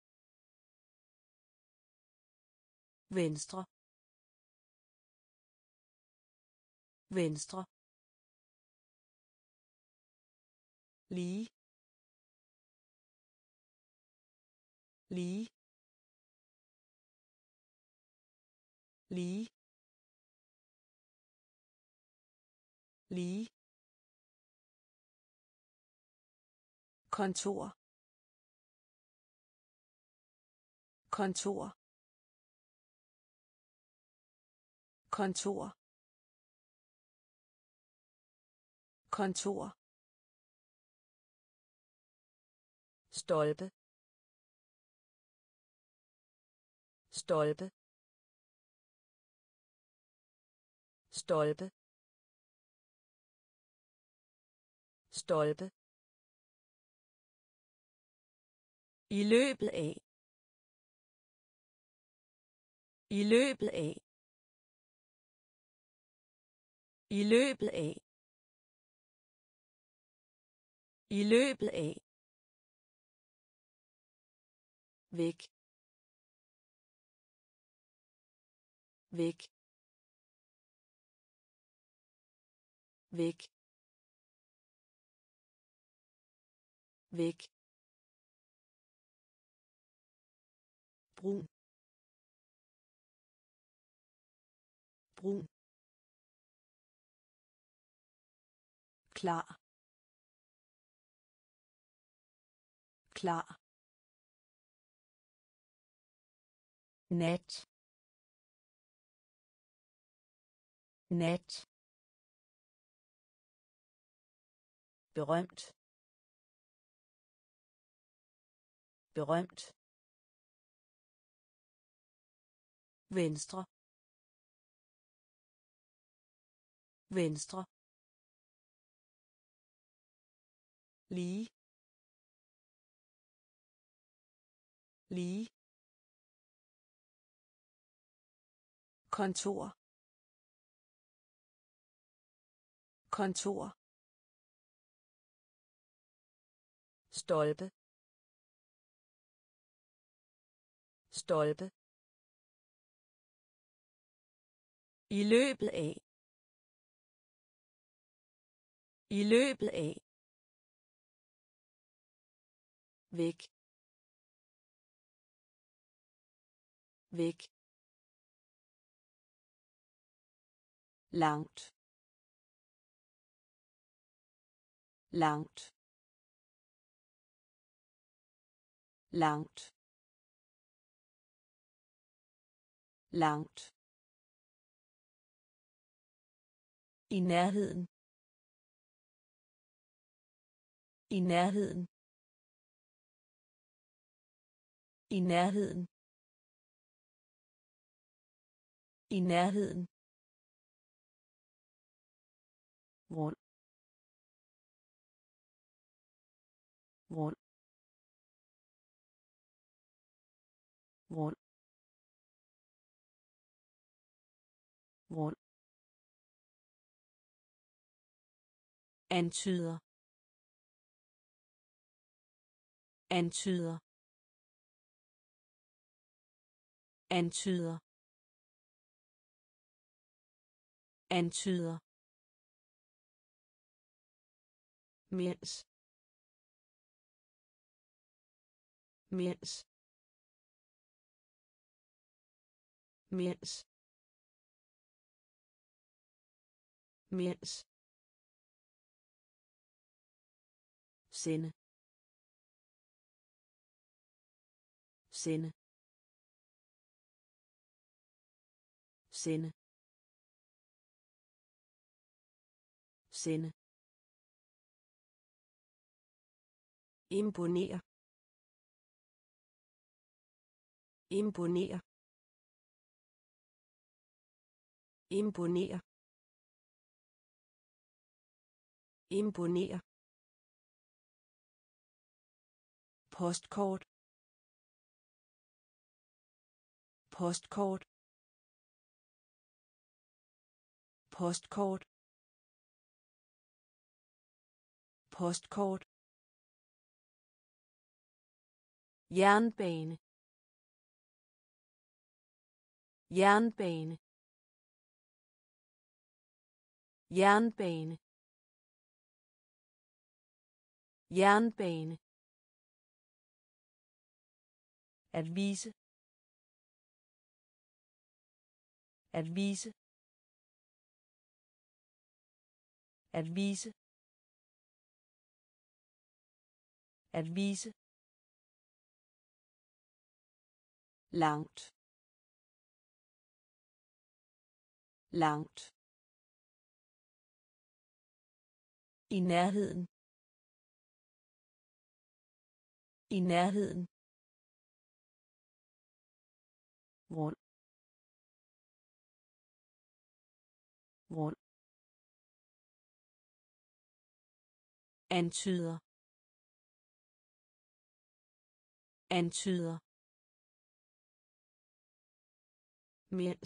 venstre, venstre, lige, lige, lige, lige, kontor, kontor, kontor, kontor, stolpe, stolpe, stolpe, stolpe, i løbet af, i løbet af, i løbet af, i løbet af, væk, væk, væk, væk, brun, brun, klar, klar, nat, nat, berømt, berømt, venstre, venstre, lige, lige, kontor, kontor, stolpe, stolpe, i løbet af, i løbet af, væk, væk, langt, langt, langt, langt, i nærheden, i nærheden, i nærheden, i nærheden, rund, rund, rund, rund, antyder, antyder, antyder, antyder, mens, mens, mens, mens, sende, sende, sende, sende, imponere, imponere, imponere, imponere, postkort, postkort, postkort, postkort, jernbane, jernbane, jernbane, jernbane, at vise, at vise, at vise, at vise, langt, langt, i nærheden, i nærheden, rund, rund, antyder, antyder, mens,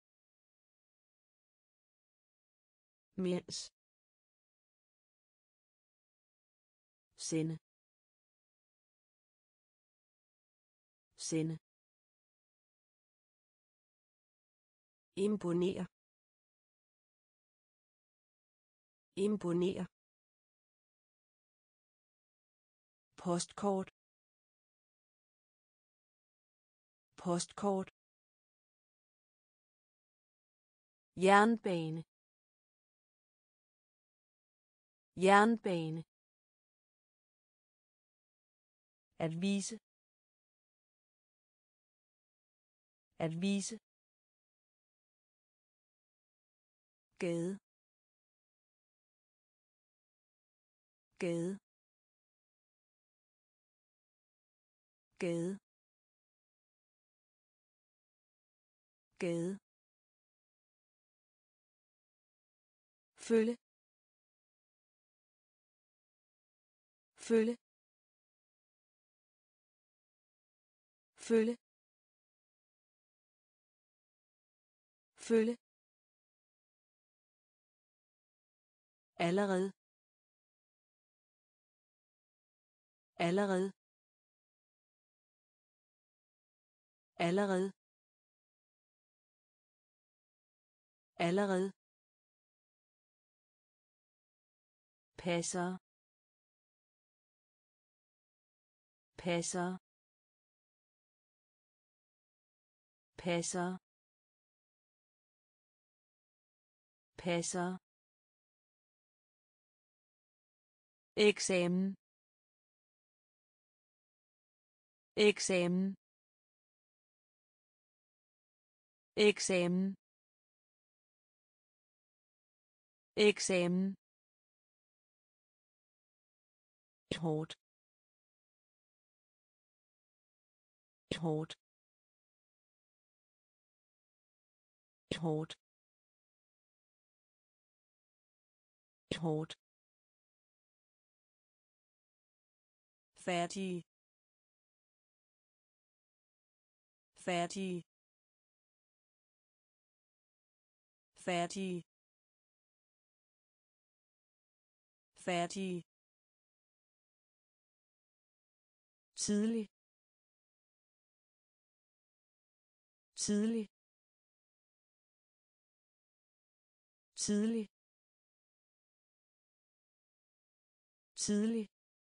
mens, sende, sende, imponere, imponere, postkort, postkort, jernbane, jernbane, at vise, at vise, gade, gade, gade, gade, følge, følge, følge, følge, allerede, allerede, allerede, allerede, passer, passer, passer, passer, eksamen, eksamen, eksamen, eksamen, hårdt, hårdt, hårdt, hårdt, færdig, færdig, færdig, færdig, tidlig, tidlig, tidlig, tidlig,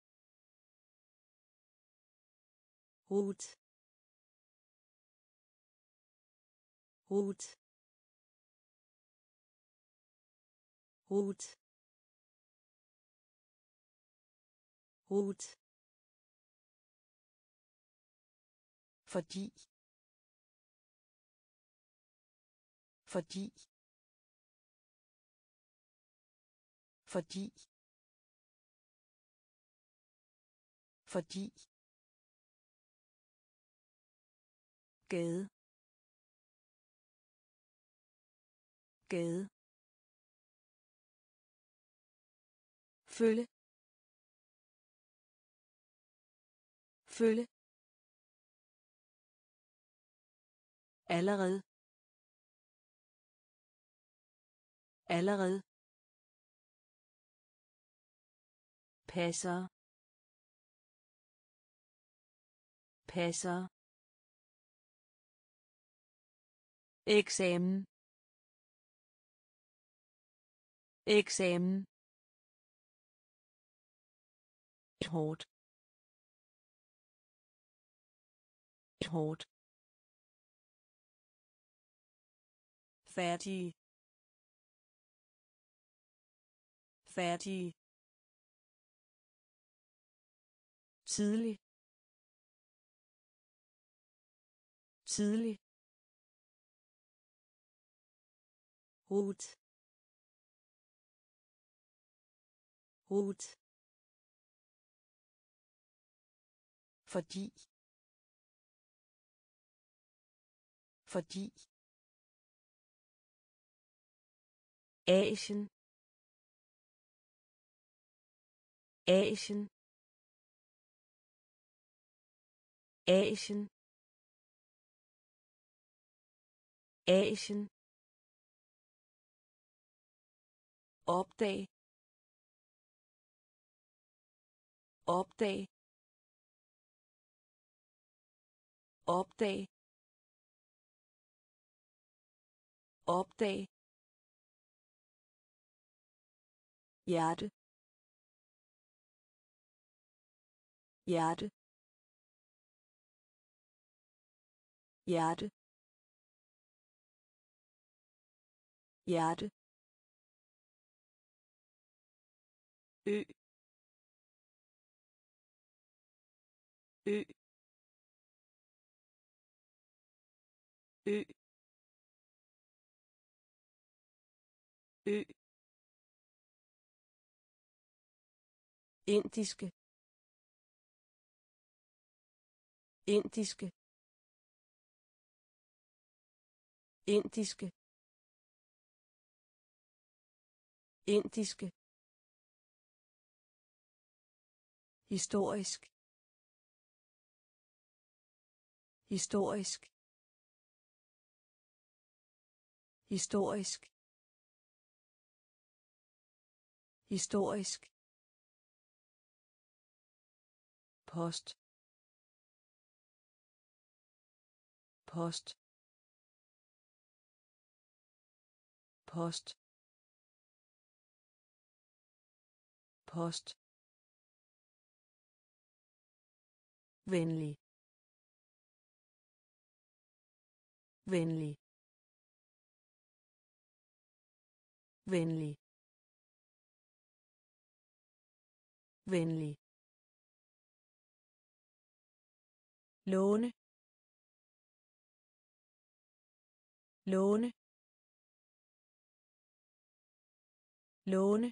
rut, rut, rut, rut, fordi, fordi, fordi, fordi, gade, gade, følge, følge, allerede, allerede passer passer eksamen eksamen hårdt hårdt færdig færdig tidlig tidlig rut rut fordi fordi Asien Asien Asien Asien opdag opdag opdag opdag hjerte hjerte hjerte hjerte ø ø ø ø indiske indiske indiske indiske historisk historisk historisk historisk post post post post venlig venlig venlig venlig låne låne låne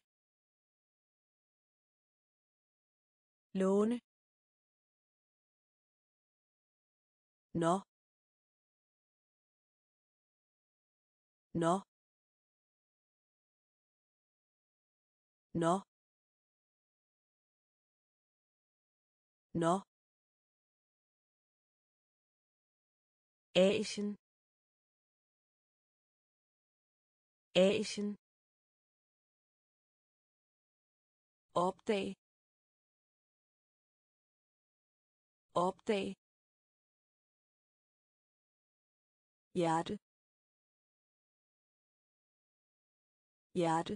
låne nå nå nå nå Asien Asien opdag opdag hjerte hjerte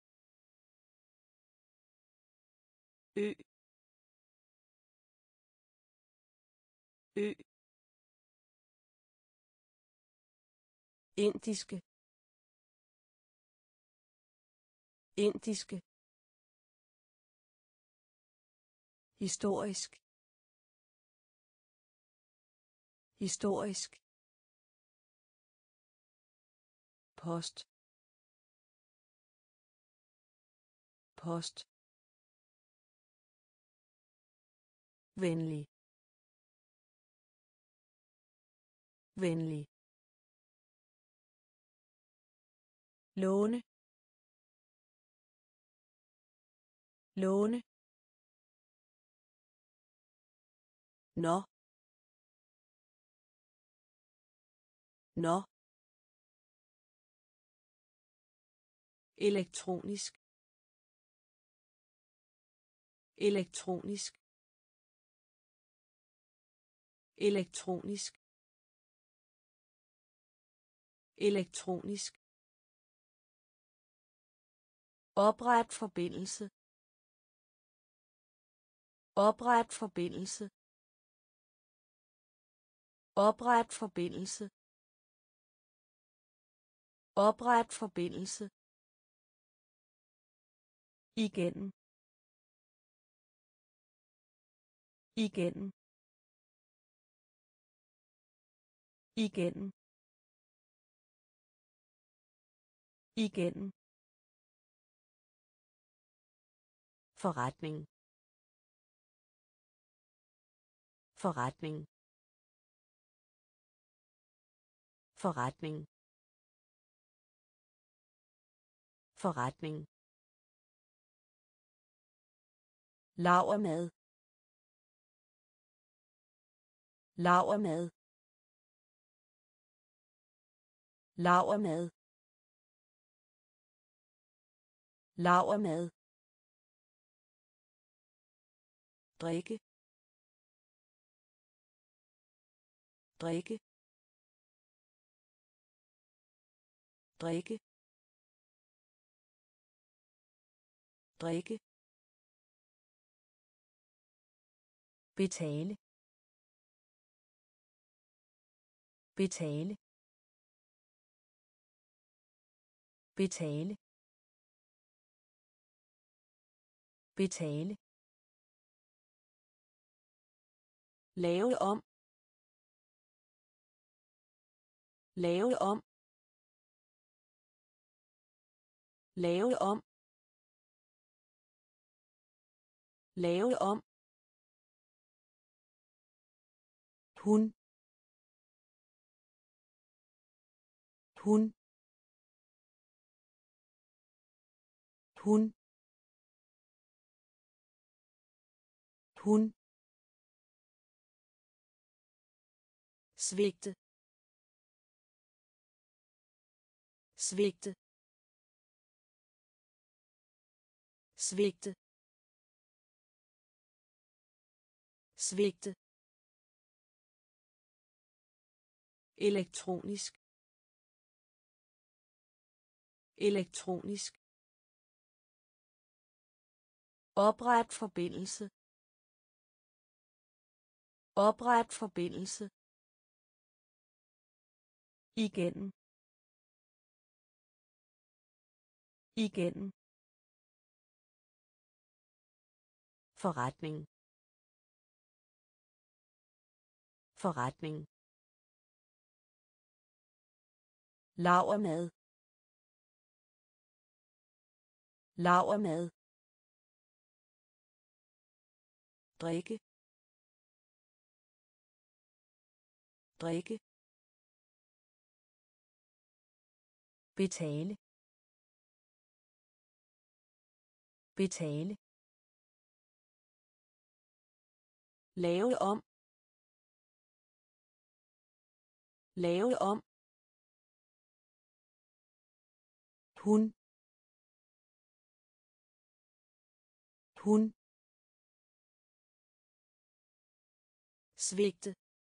ø ø indiske indiske historisk historisk post post venlig venlig låne låne nå nå elektronisk elektronisk elektronisk elektronisk Opret forbindelse. Opret forbindelse. Opret forbindelse. Opret forbindelse. Igen. Igen. Igen. Igen. Forretning. Forretning. Forretning. Forretning. Lavermad. Lavermad. Lavermad. Lavermad. Drikke. Drikke. Drikke. Drikke. Betale. Betale. Betale. Betale. Lave om. Lave om. Lave om. Lave om. Hun. Hun. Hun. Hun. Svigte. Svigte. Svigte. Svigte. Elektronisk. Elektronisk. Opret forbindelse. Opret forbindelse. Igen. Igen. Forretning. Forretning. Lavermad. Lavermad. Drikke. Drikke. Betale. Betale. Lave om. Lave om. Hun. Hun. Svigte.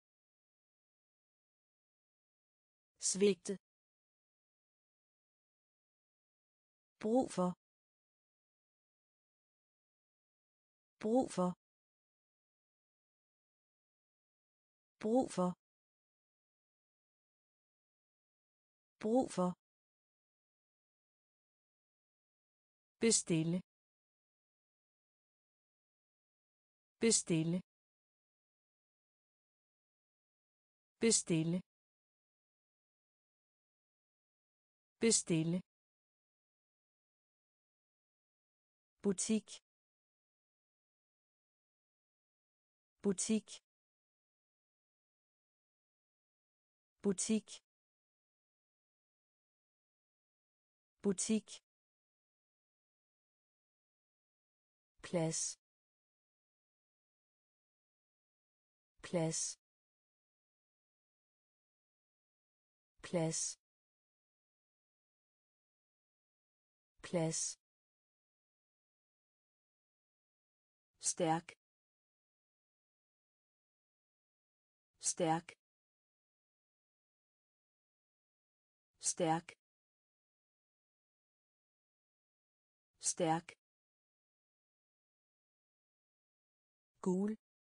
Svigte. Brug for. Brug for. Brug for. Brug for. Bestille. Bestille. Bestille. Bestille. Butik. Butik. Butik. Butik. Plads. Plads. Plads. plads, stærk, stærk, stærk, stærk, gul,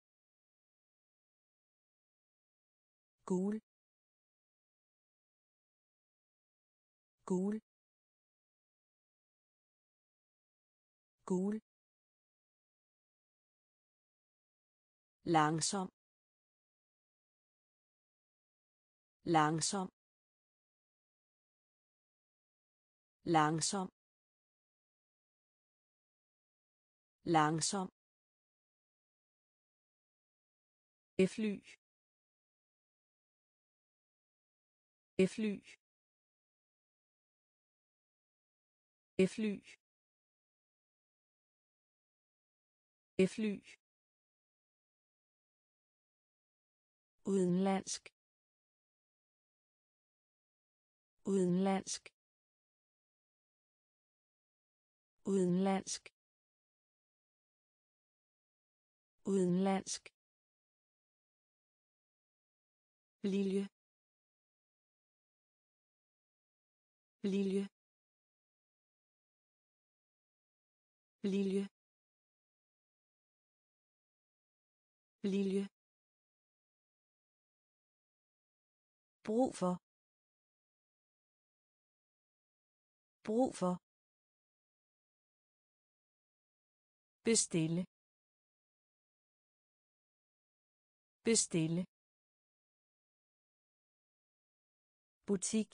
gul, gul, gul, langsom, langsom, langsom, langsom, fly, fly, fly, fly, udenlandsk, udenlandsk, udenlandsk, udenlandsk, lilje, lilje, lilje, lilje, brug for, brug for, bestille, bestille, butik,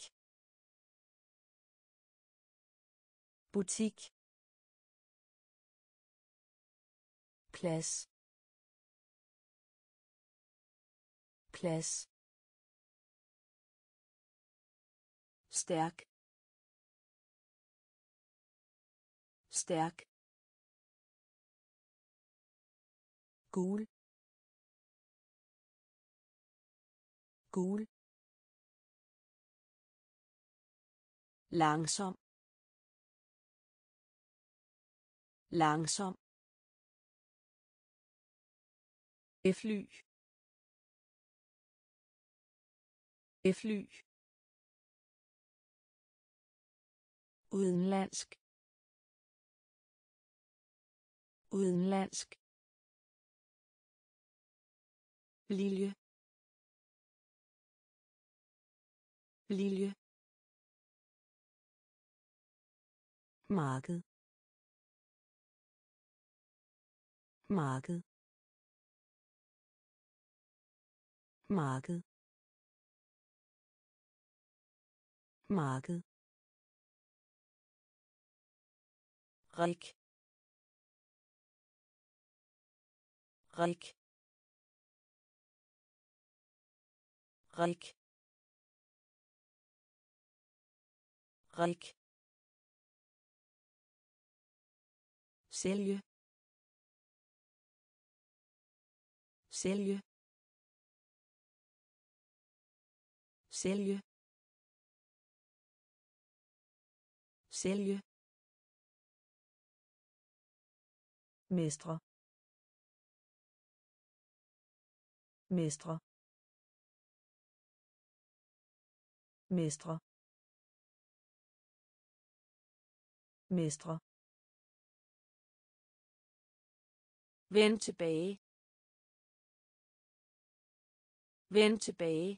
butik, plads, plads, stærk, stærk, gul, gul, langsom, langsom, fly, fly, udenlandsk, udenlandsk, lilje, lilje, marked, marked, marked, marked, rik, rik, rik, rik, sælge, sælge, sælge, sælge, mestre, mestre, mestre, mestre, vend tilbage, vend tilbage,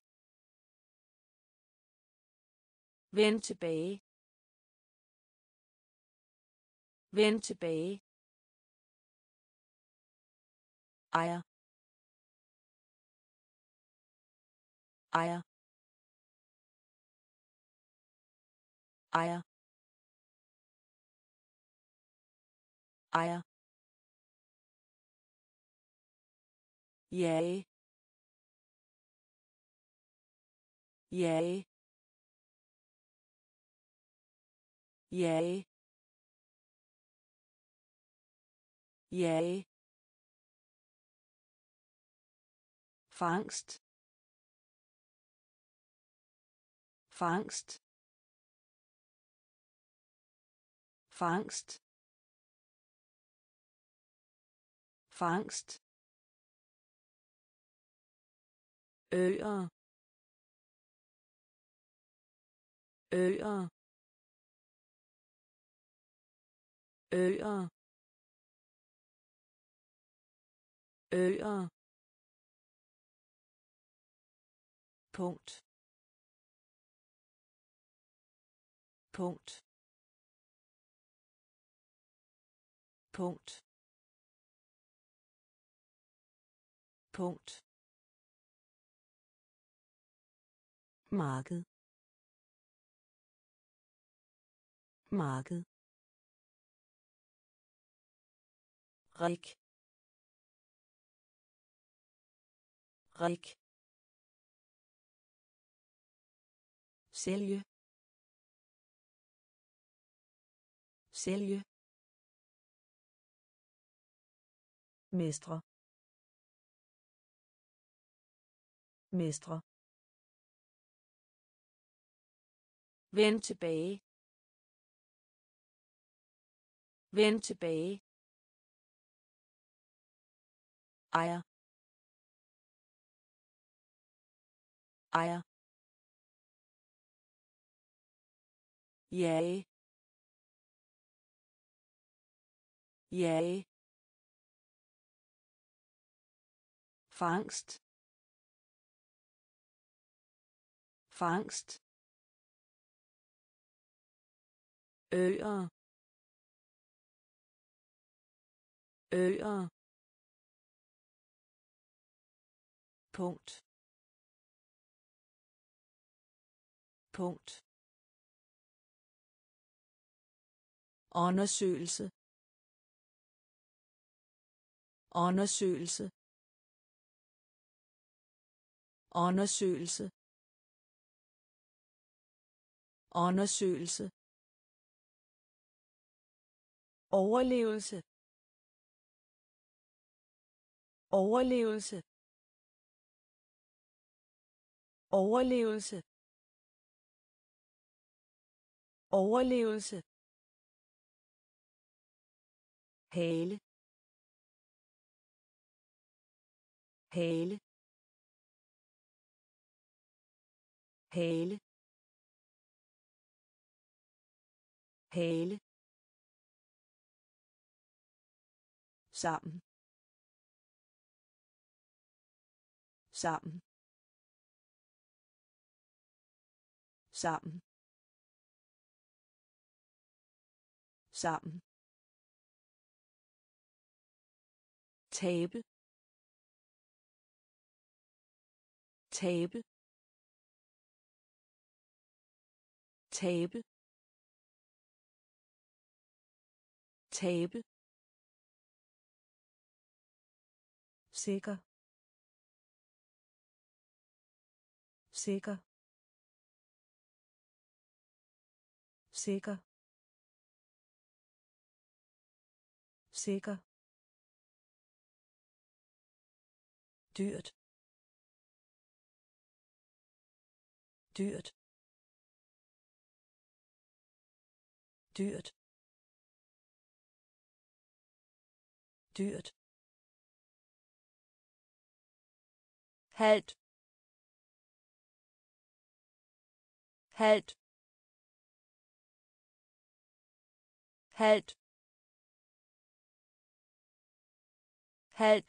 vend tilbage, vend tilbage, ejer, ejer, ejer, ejer, jage, jage, jage, jage, fangst, fangst, fangst fangst øer øer øer øer punkt punkt punkt punkt marked marked rik rik sælge sælge mestre mestre vend tilbage vend tilbage ejer ejer jage jage fangst fangst øer øer punkt punkt undersøgelse undersøgelse undersøgelse undersøgelse overlevelse overlevelse overlevelse overlevelse hale hale hale hale sammen sammen sammen sammen tabe tabe tabe tabe sikker sikker sikker sikker dyrt dyrt dyrt dyrt halvt halvt halvt halvt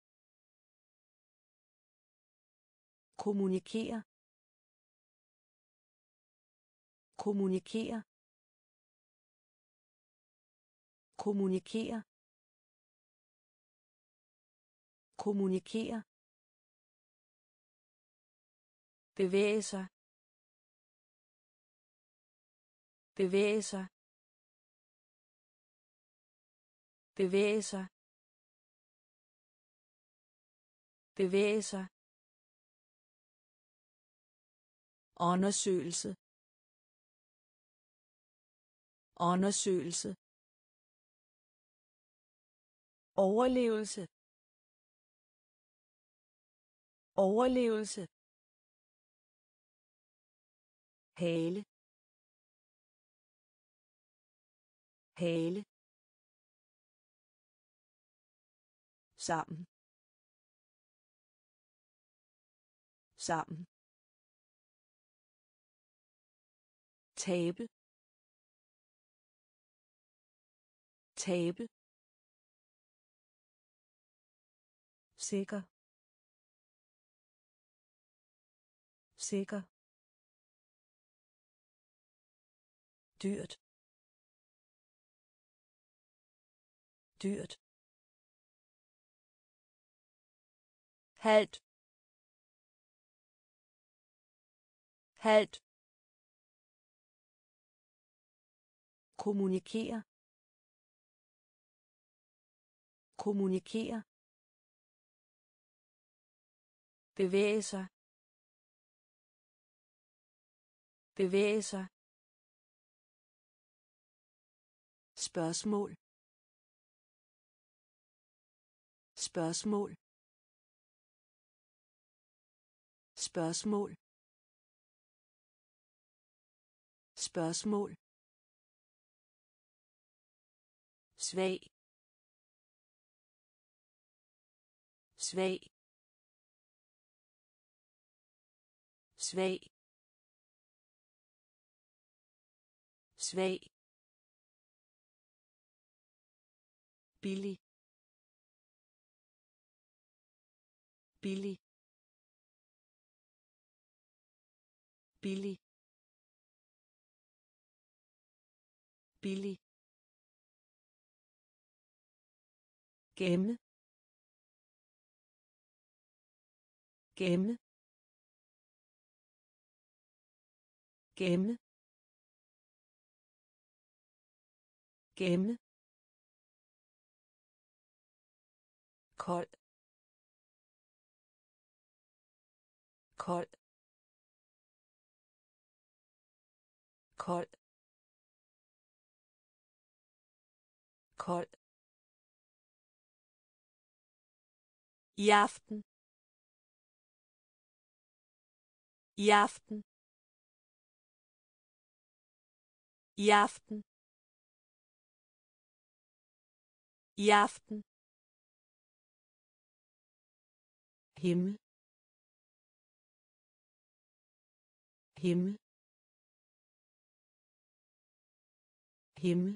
kommunikere kommunikere kommunikere kommunikere bevæge sig bevæge sig bevæge sig bevæge sig undersøgelse undersøgelse overlevelse overlevelse hale hale, sammen, sammen, tabe, tabe, sikker, sikker, dyrt, dyrt, halvt, halvt, kommunikere, kommunikere, bevæge sig, bevæge sig, spørgsmål, spørgsmål, spørgsmål, spørgsmål, svag, svag, svag, svag, billig, billig, billig, billig, gemme, gemme, gemme, gemme, kold, kold, kold, kold, i aften, i aften, i aften, i aften, himmel, himmel, himmel,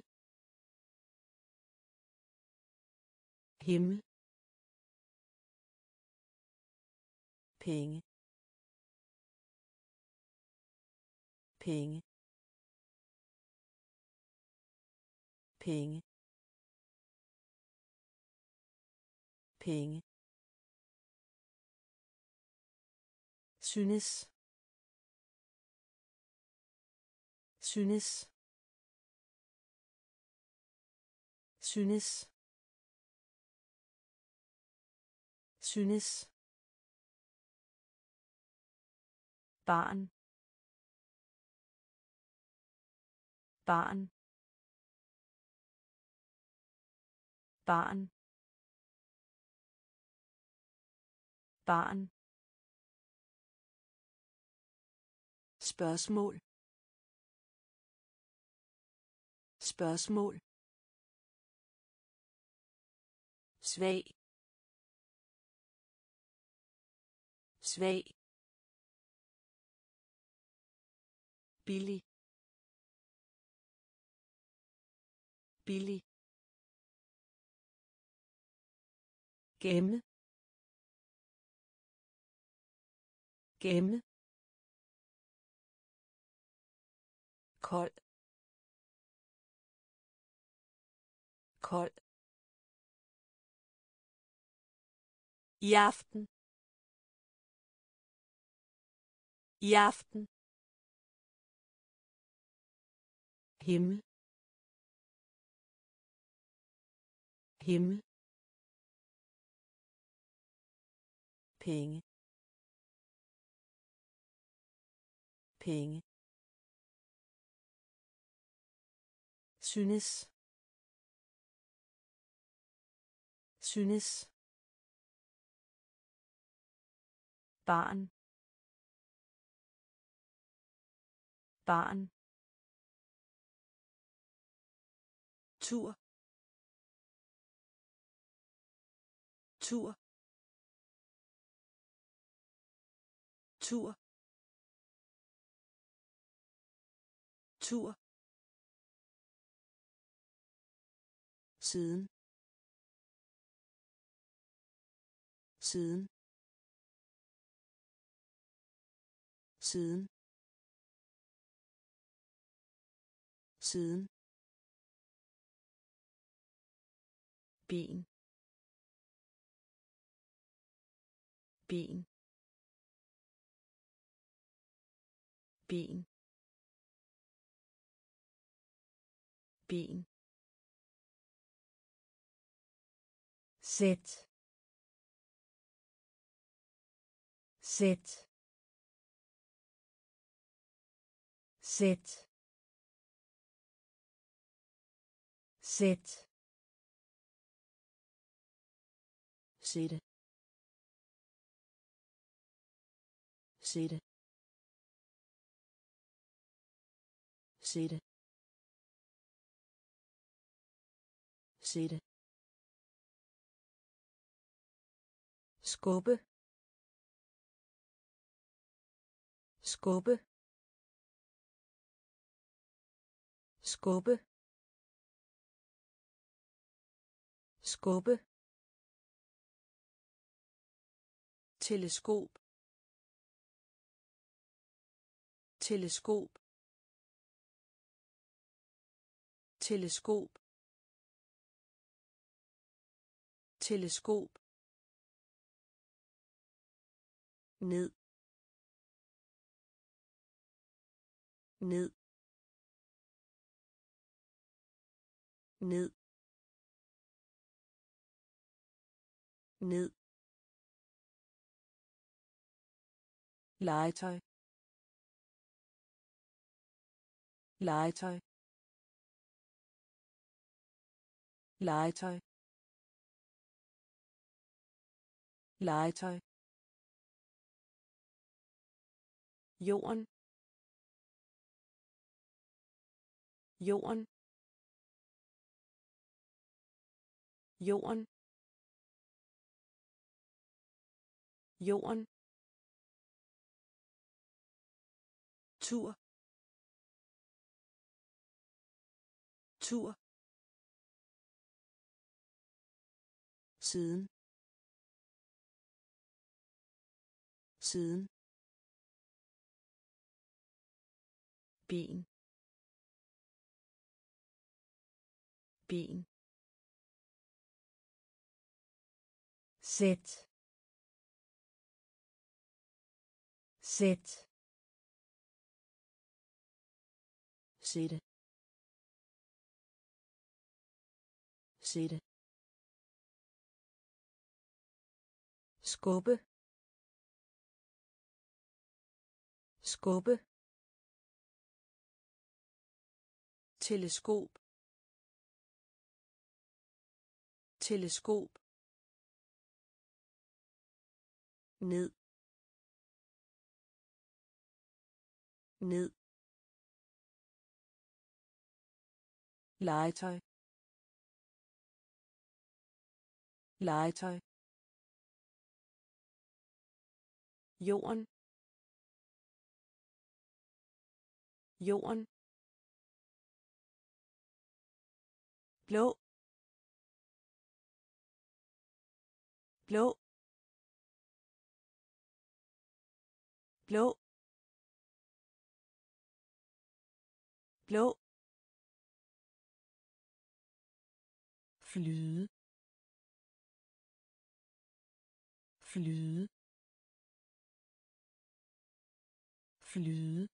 himmel, penge, penge, penge, penge, synes, synes, synes, synes, barn, barn, barn, barn, spørgsmål, spørgsmål, svag, svag, billig, billig, gemme, gemme, kold, kold, i aften, i aften, himmel, himmel, penge, penge, synes, synes, barn, barn, tur, tur, tur, tur, siden, siden, siden, siden, ben, ben, ben, ben, sæt, sæt, sæt, sæt, sætte, sætte, sætte, sætte, skubbe, skubbe, skubbe, skubbe, teleskop, teleskop, teleskop, teleskop, ned, ned, ned, ned, legetøj, legetøj, legetøj, legetøj, jorden, jorden, jorden, jorden, tur, tur, siden, siden, ben, ben, sæt, sæt, sætte, sætte, skubbe, skubbe, teleskop, teleskop, ned, ned, legetøj, legetøj, jorden, jorden, blå, blå, blå, blå, flyde, flyde, flyde,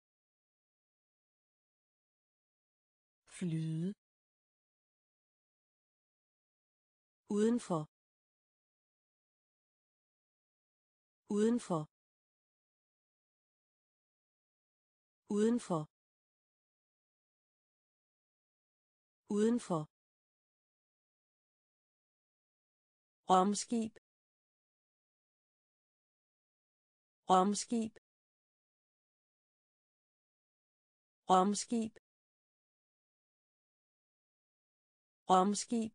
flyde, udenfor, udenfor, udenfor, udenfor, romskib, romskib, romskib, Romskib.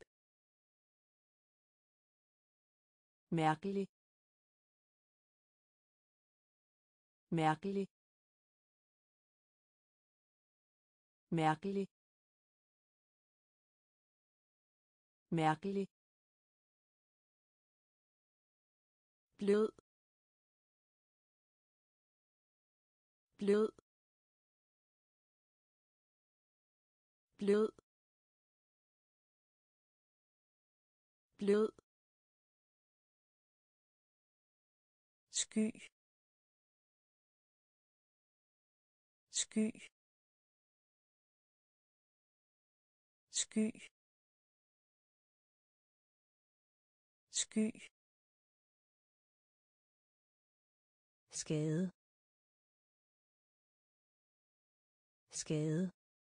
Mærkelig. Mærkelig. Mærkelig. Mærkelig. Blød. Blød. Blød. Blød. Sky. Sky. Sky. Sky. Skade. Skade.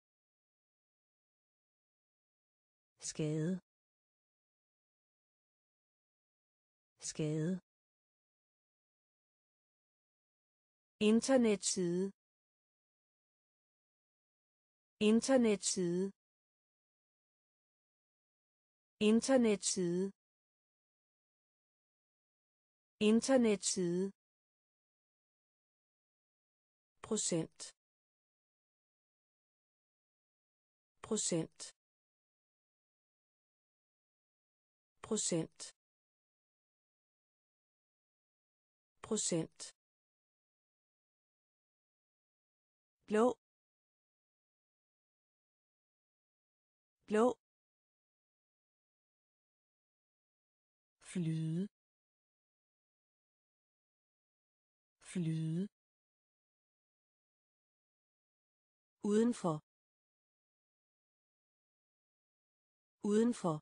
Skade. Skade. Internetside. Internetside. Internetside. Internetside. Procent. Procent. Procent. Procent. Blå. Blå. Flyde. Flyde. Udenfor. Udenfor.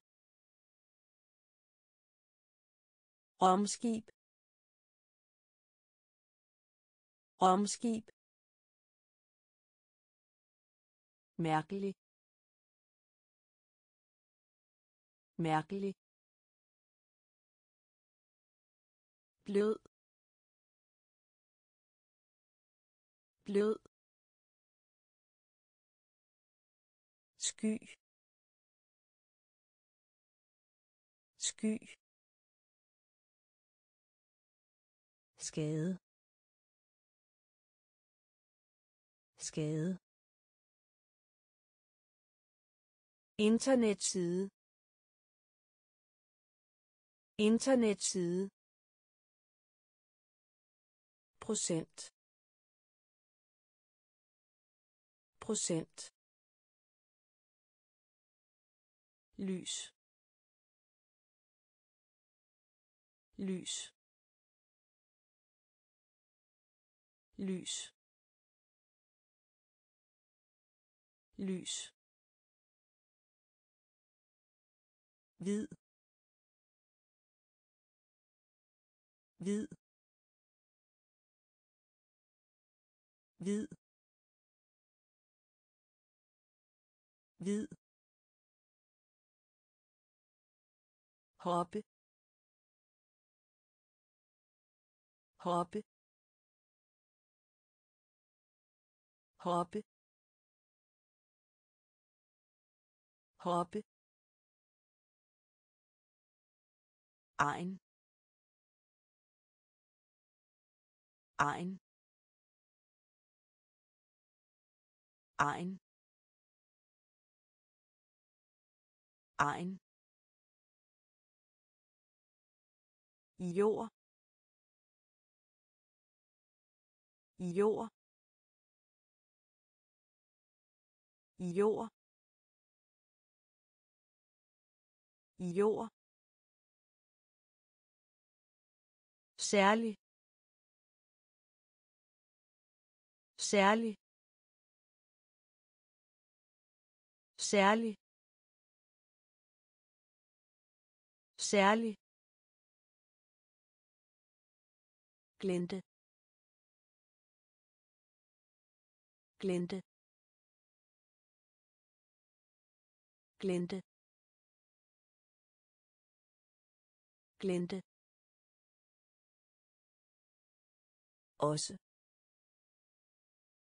Romskib. Romskib. Mærkelig. Mærkelig. Blød. Blød. Sky. Sky. Skade. Skade. Internetside. Internetside. Procent. Procent. Lys. Lys. Lys. Lys. Hvid. Hvid. Hvid. Hvid. Hoppe. Hoppe. Hoppe. Hoppe. Ein. Ein. Ein. Ein. Jord. Jord. Jord. Jord. Særlig. Særlig. Særlig. Særlig. Glente. Glente. Glente. Glente. Også.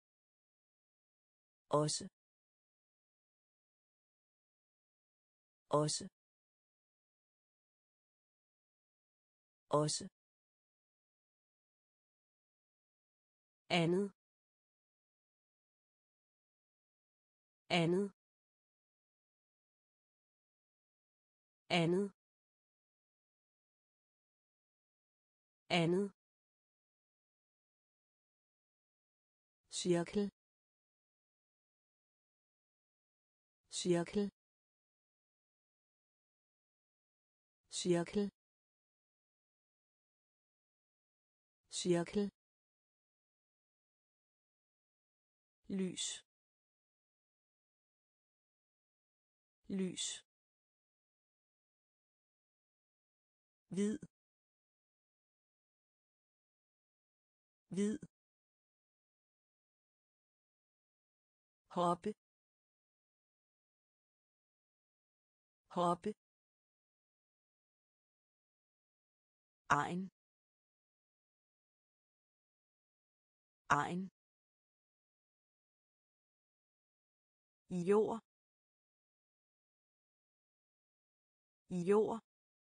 Også. Også. Også. Andet. Andet. Andet. Andet. Cirkel. Cirkel. Cirkel. Cirkel. Lys. Lys. Hvid. Hvid. Hoppe. Hoppe. Egen. Egen. Jord. Jord.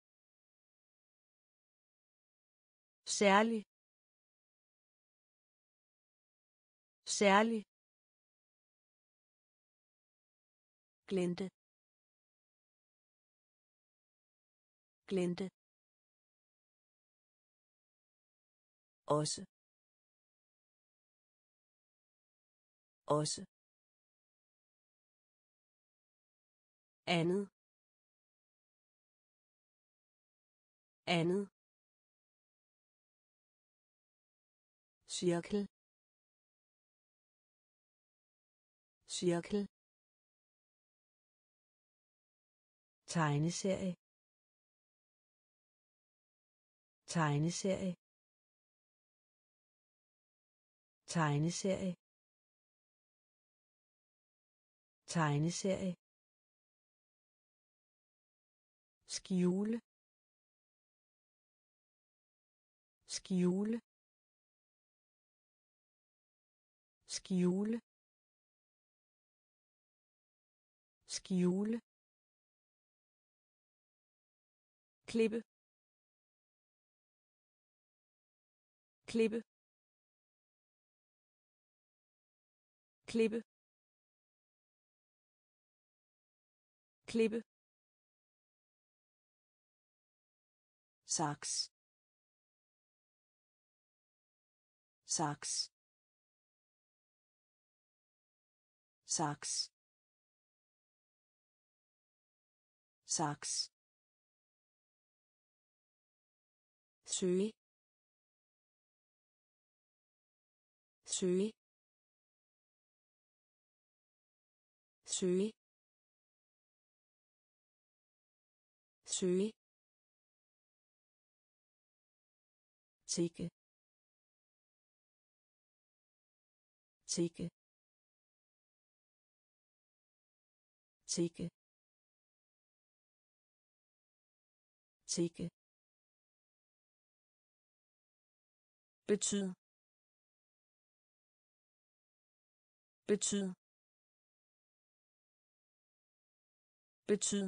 Særlig. Særlig. Glente. Glente. Også. Også. Andet. Andet. Cirkel. Cirkel. Tegneserie. Tegneserie. Tegneserie. Tegneserie. Skjule. Skjule. Skjule. Skjule. Klippe. Klippe. Klippe. Klippe. Saks. Saks. Saks. Saks. Søge. Søge. Søge. Søge. Tikke. Tikke. Tikke. Tikke. Betyd. Betyd. Betyd.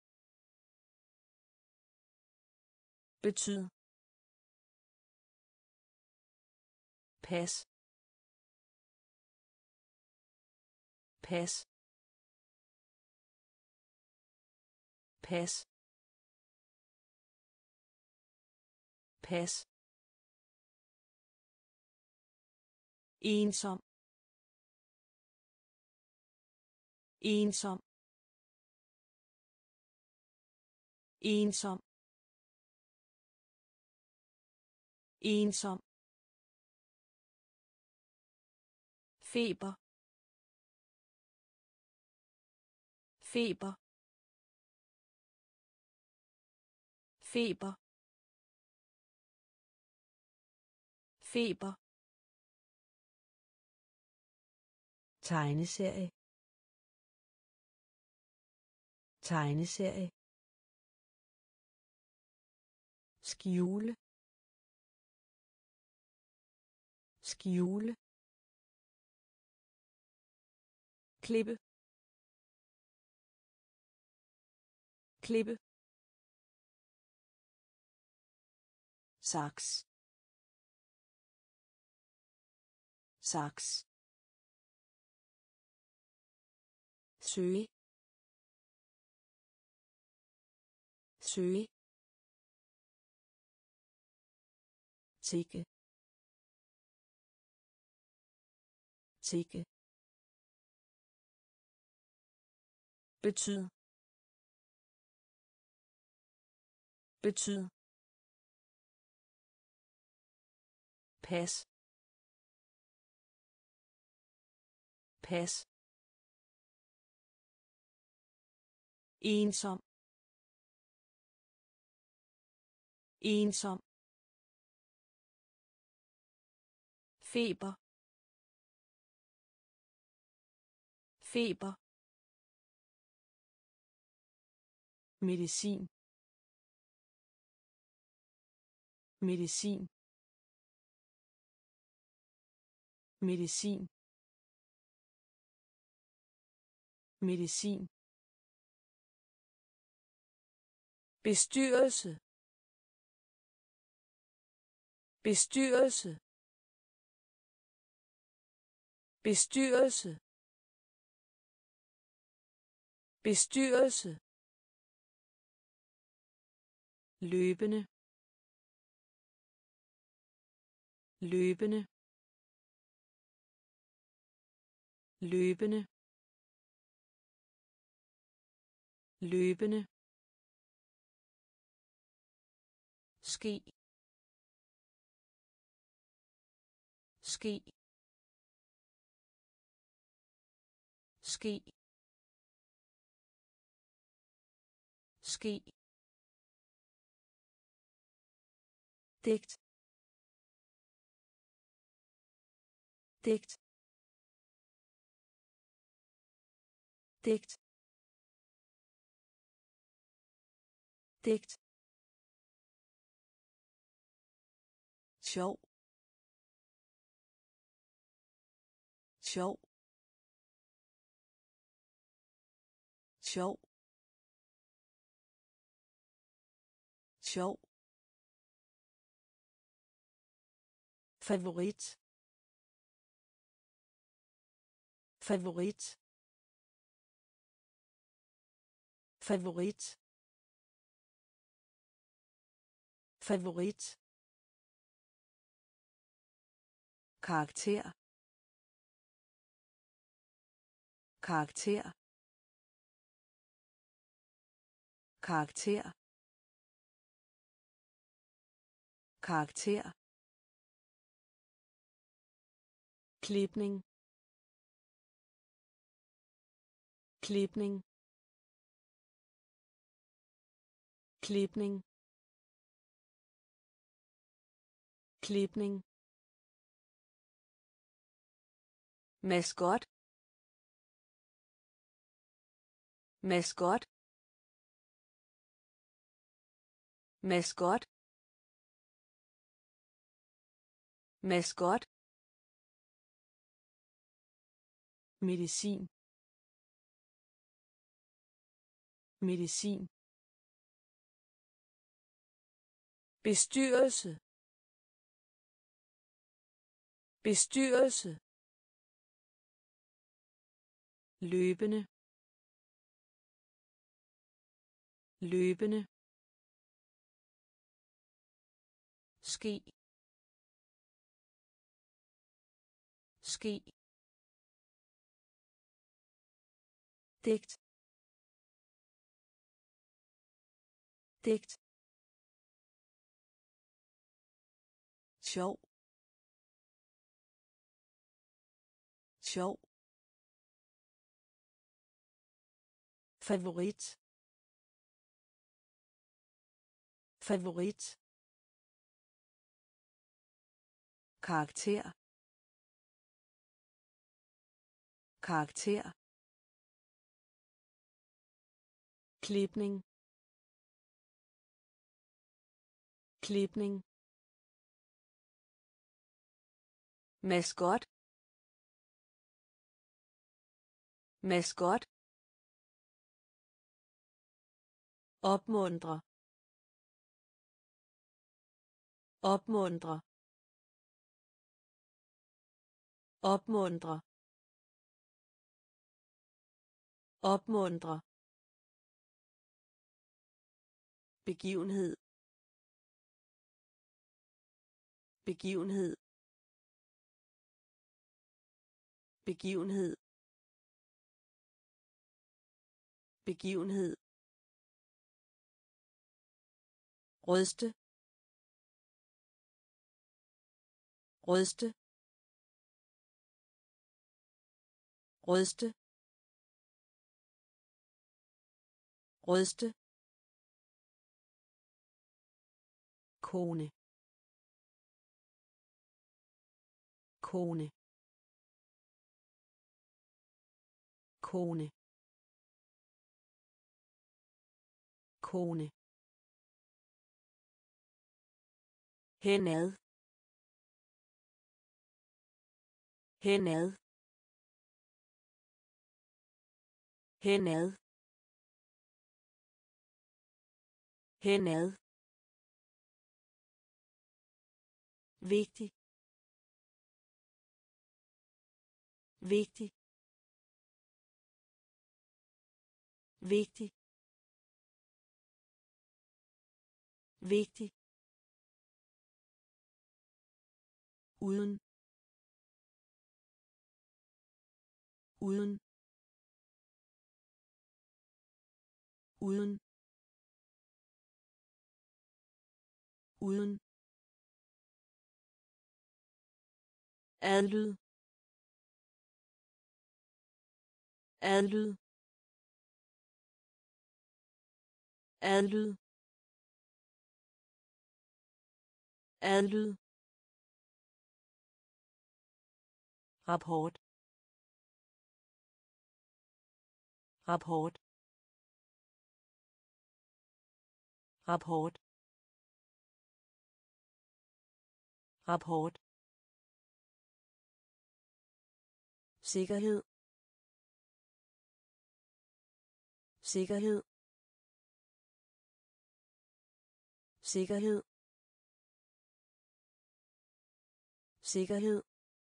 Betyd. Pas. Pas. Pas. Pas. Ensom. Ensom. Ensom. Ensom. Feber. Feber. Feber. Feber. Tegneserie. Tegneserie. Skjule. Skjule. Klippe. klippe, saks, saks, søge, søge, tikke, tikke, betyd, betyd, pas, pas, ensom, ensom, feber, feber, medicin, medicin, medicin, medicin, bestyrelse, bestyrelse, bestyrelse, bestyrelse, løbende, løbende, løbende, løbende, ske, ske, ske, ske, digt, digt, digt, digt, sjov, sjov, sjov, sjov, favorit, favorit, favorit, favorit, karakter, karakter, karakter, karakter, klipning, klipning, klipning, klipning, maskot, maskot, maskot, maskot, medicin, medicin, bestyrelse, bestyrelse, løbende, løbende, ske, ske, digt, digt, sjov, sjov, favorit, favorit, karakter, karakter, klipning, klipning, maskot, maskot, opmuntre, opmuntre, opmuntre, opmuntre, begivenhed, begivenhed, begivenhed, begivenhed, ryste, ryste, ryste, ryste, kone, kone, kone, kone, henad, henad, henad, henad, vigtig, vigtig, vigtig, vigtig, uden, uden, uden, uden, adlyd, adlyd, adlyd, adlyd, rapport, rapport, rapport, rapport, sikkerhed, sikkerhed, sikkerhed, sikkerhed,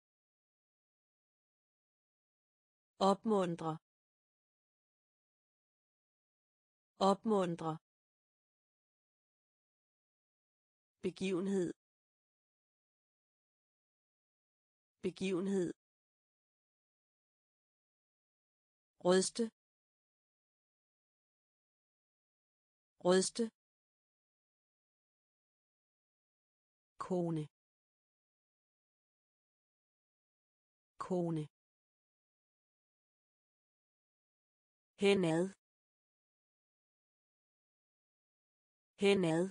opmuntre, opmuntre, begivenhed, begivenhed, ryste, ryste, kone, kone, henad, henad,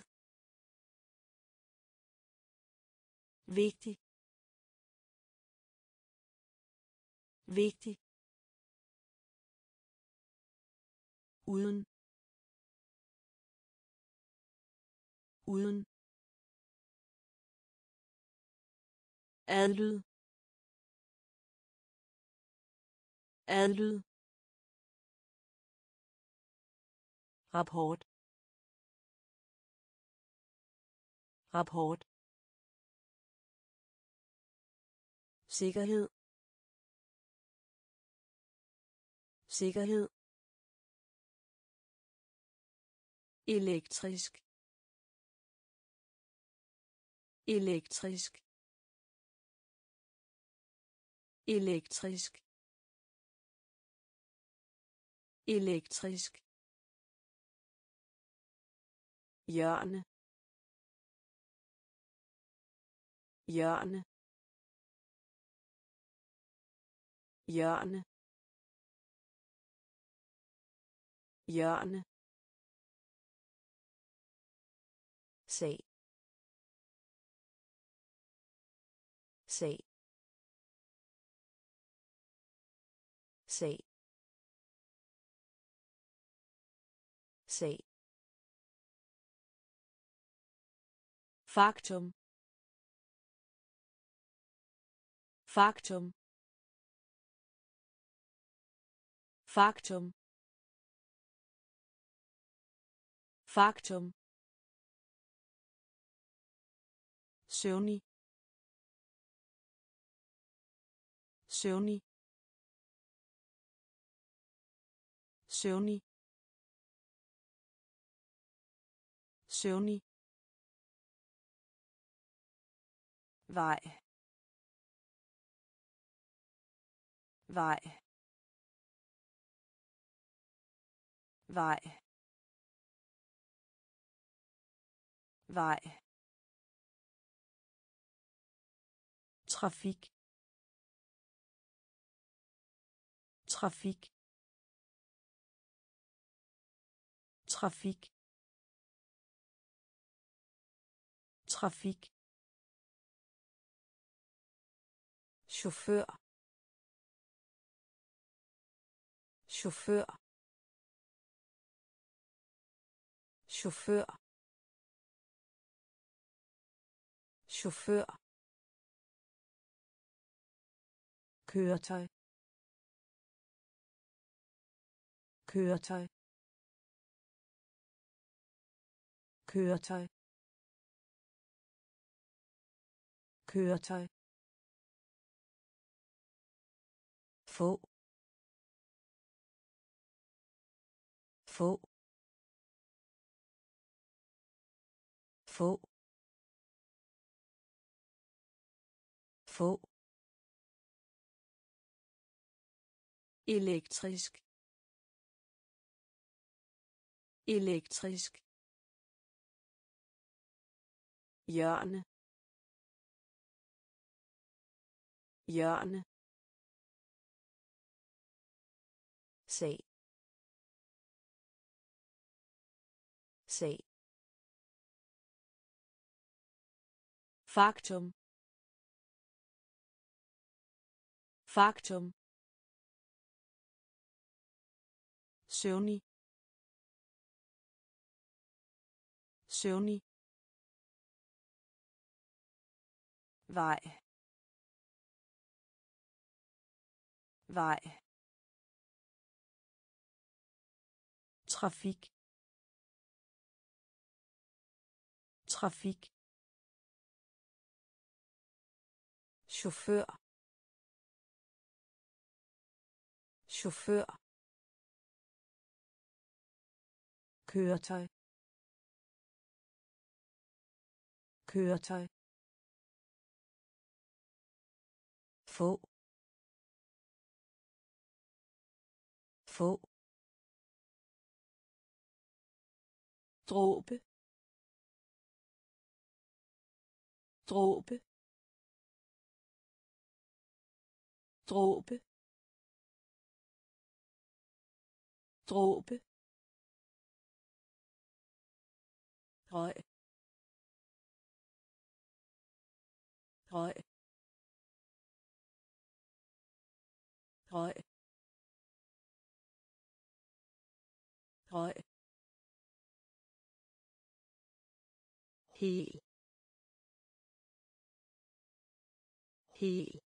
vigtig, vigtig, uden, uden, adlyd, adlyd, rapport, rapport, sikkerhed, sikkerhed, elektrisk, elektrisk, elektrisk, elektrisk, hjørne, hjørne, hjørne, hjørne, se, se, se, se, faktum, faktum, faktum, Faktum. søvnig søvnig søvnig søvnig vej vej vej vej trafik trafik trafik trafik chauffør chauffør chauffør chauffør køretøj køretøj køretøj køretøj få få få få elektrisk elektrisk hjørne hjørne Se. Se. Faktum. Faktum. søvnig søvnig vej vej trafik trafik chauffør chauffør køretøj køretøj få få dråbe dråbe dråbe dråbe høj høj høj høj hel hel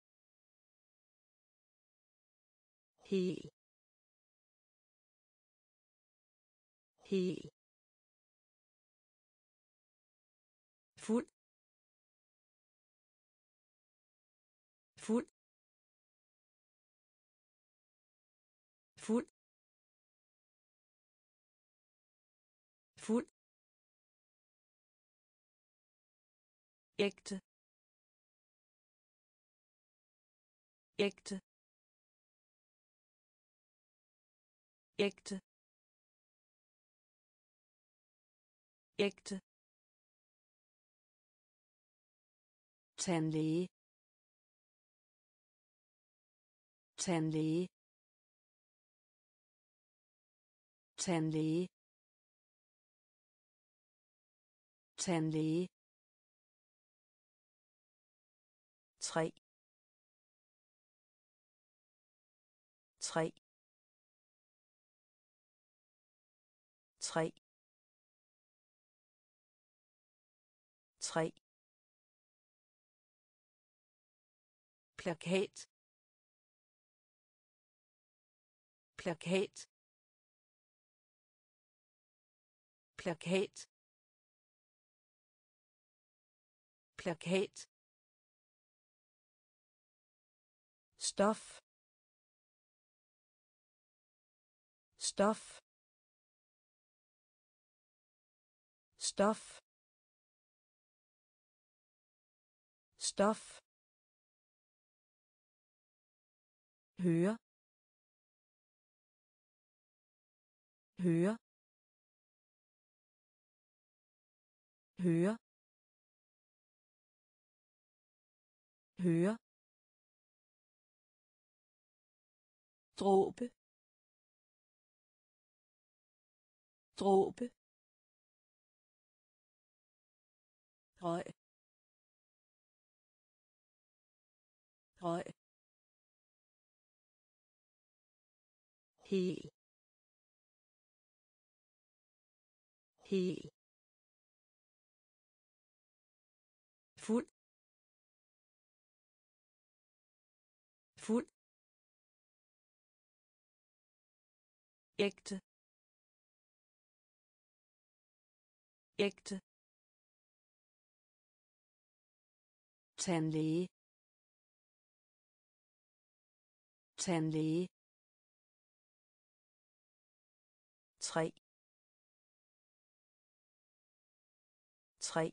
hel hel fuld fuld fuld fuld ægte ægte ægte ægte tandlæge tandlæge tandlæge tandlæge 3 3 3 3 plakat plakat plakat plakat stof stof stof stof høre høre høre høre dråbe dråbe høj høj hel hel fuld fuld ægte ægte tandlæge tandlæge 3 3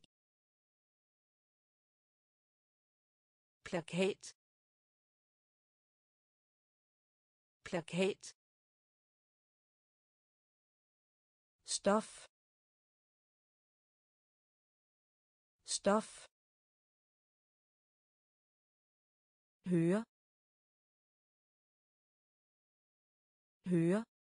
plakat plakat stof stof høre høre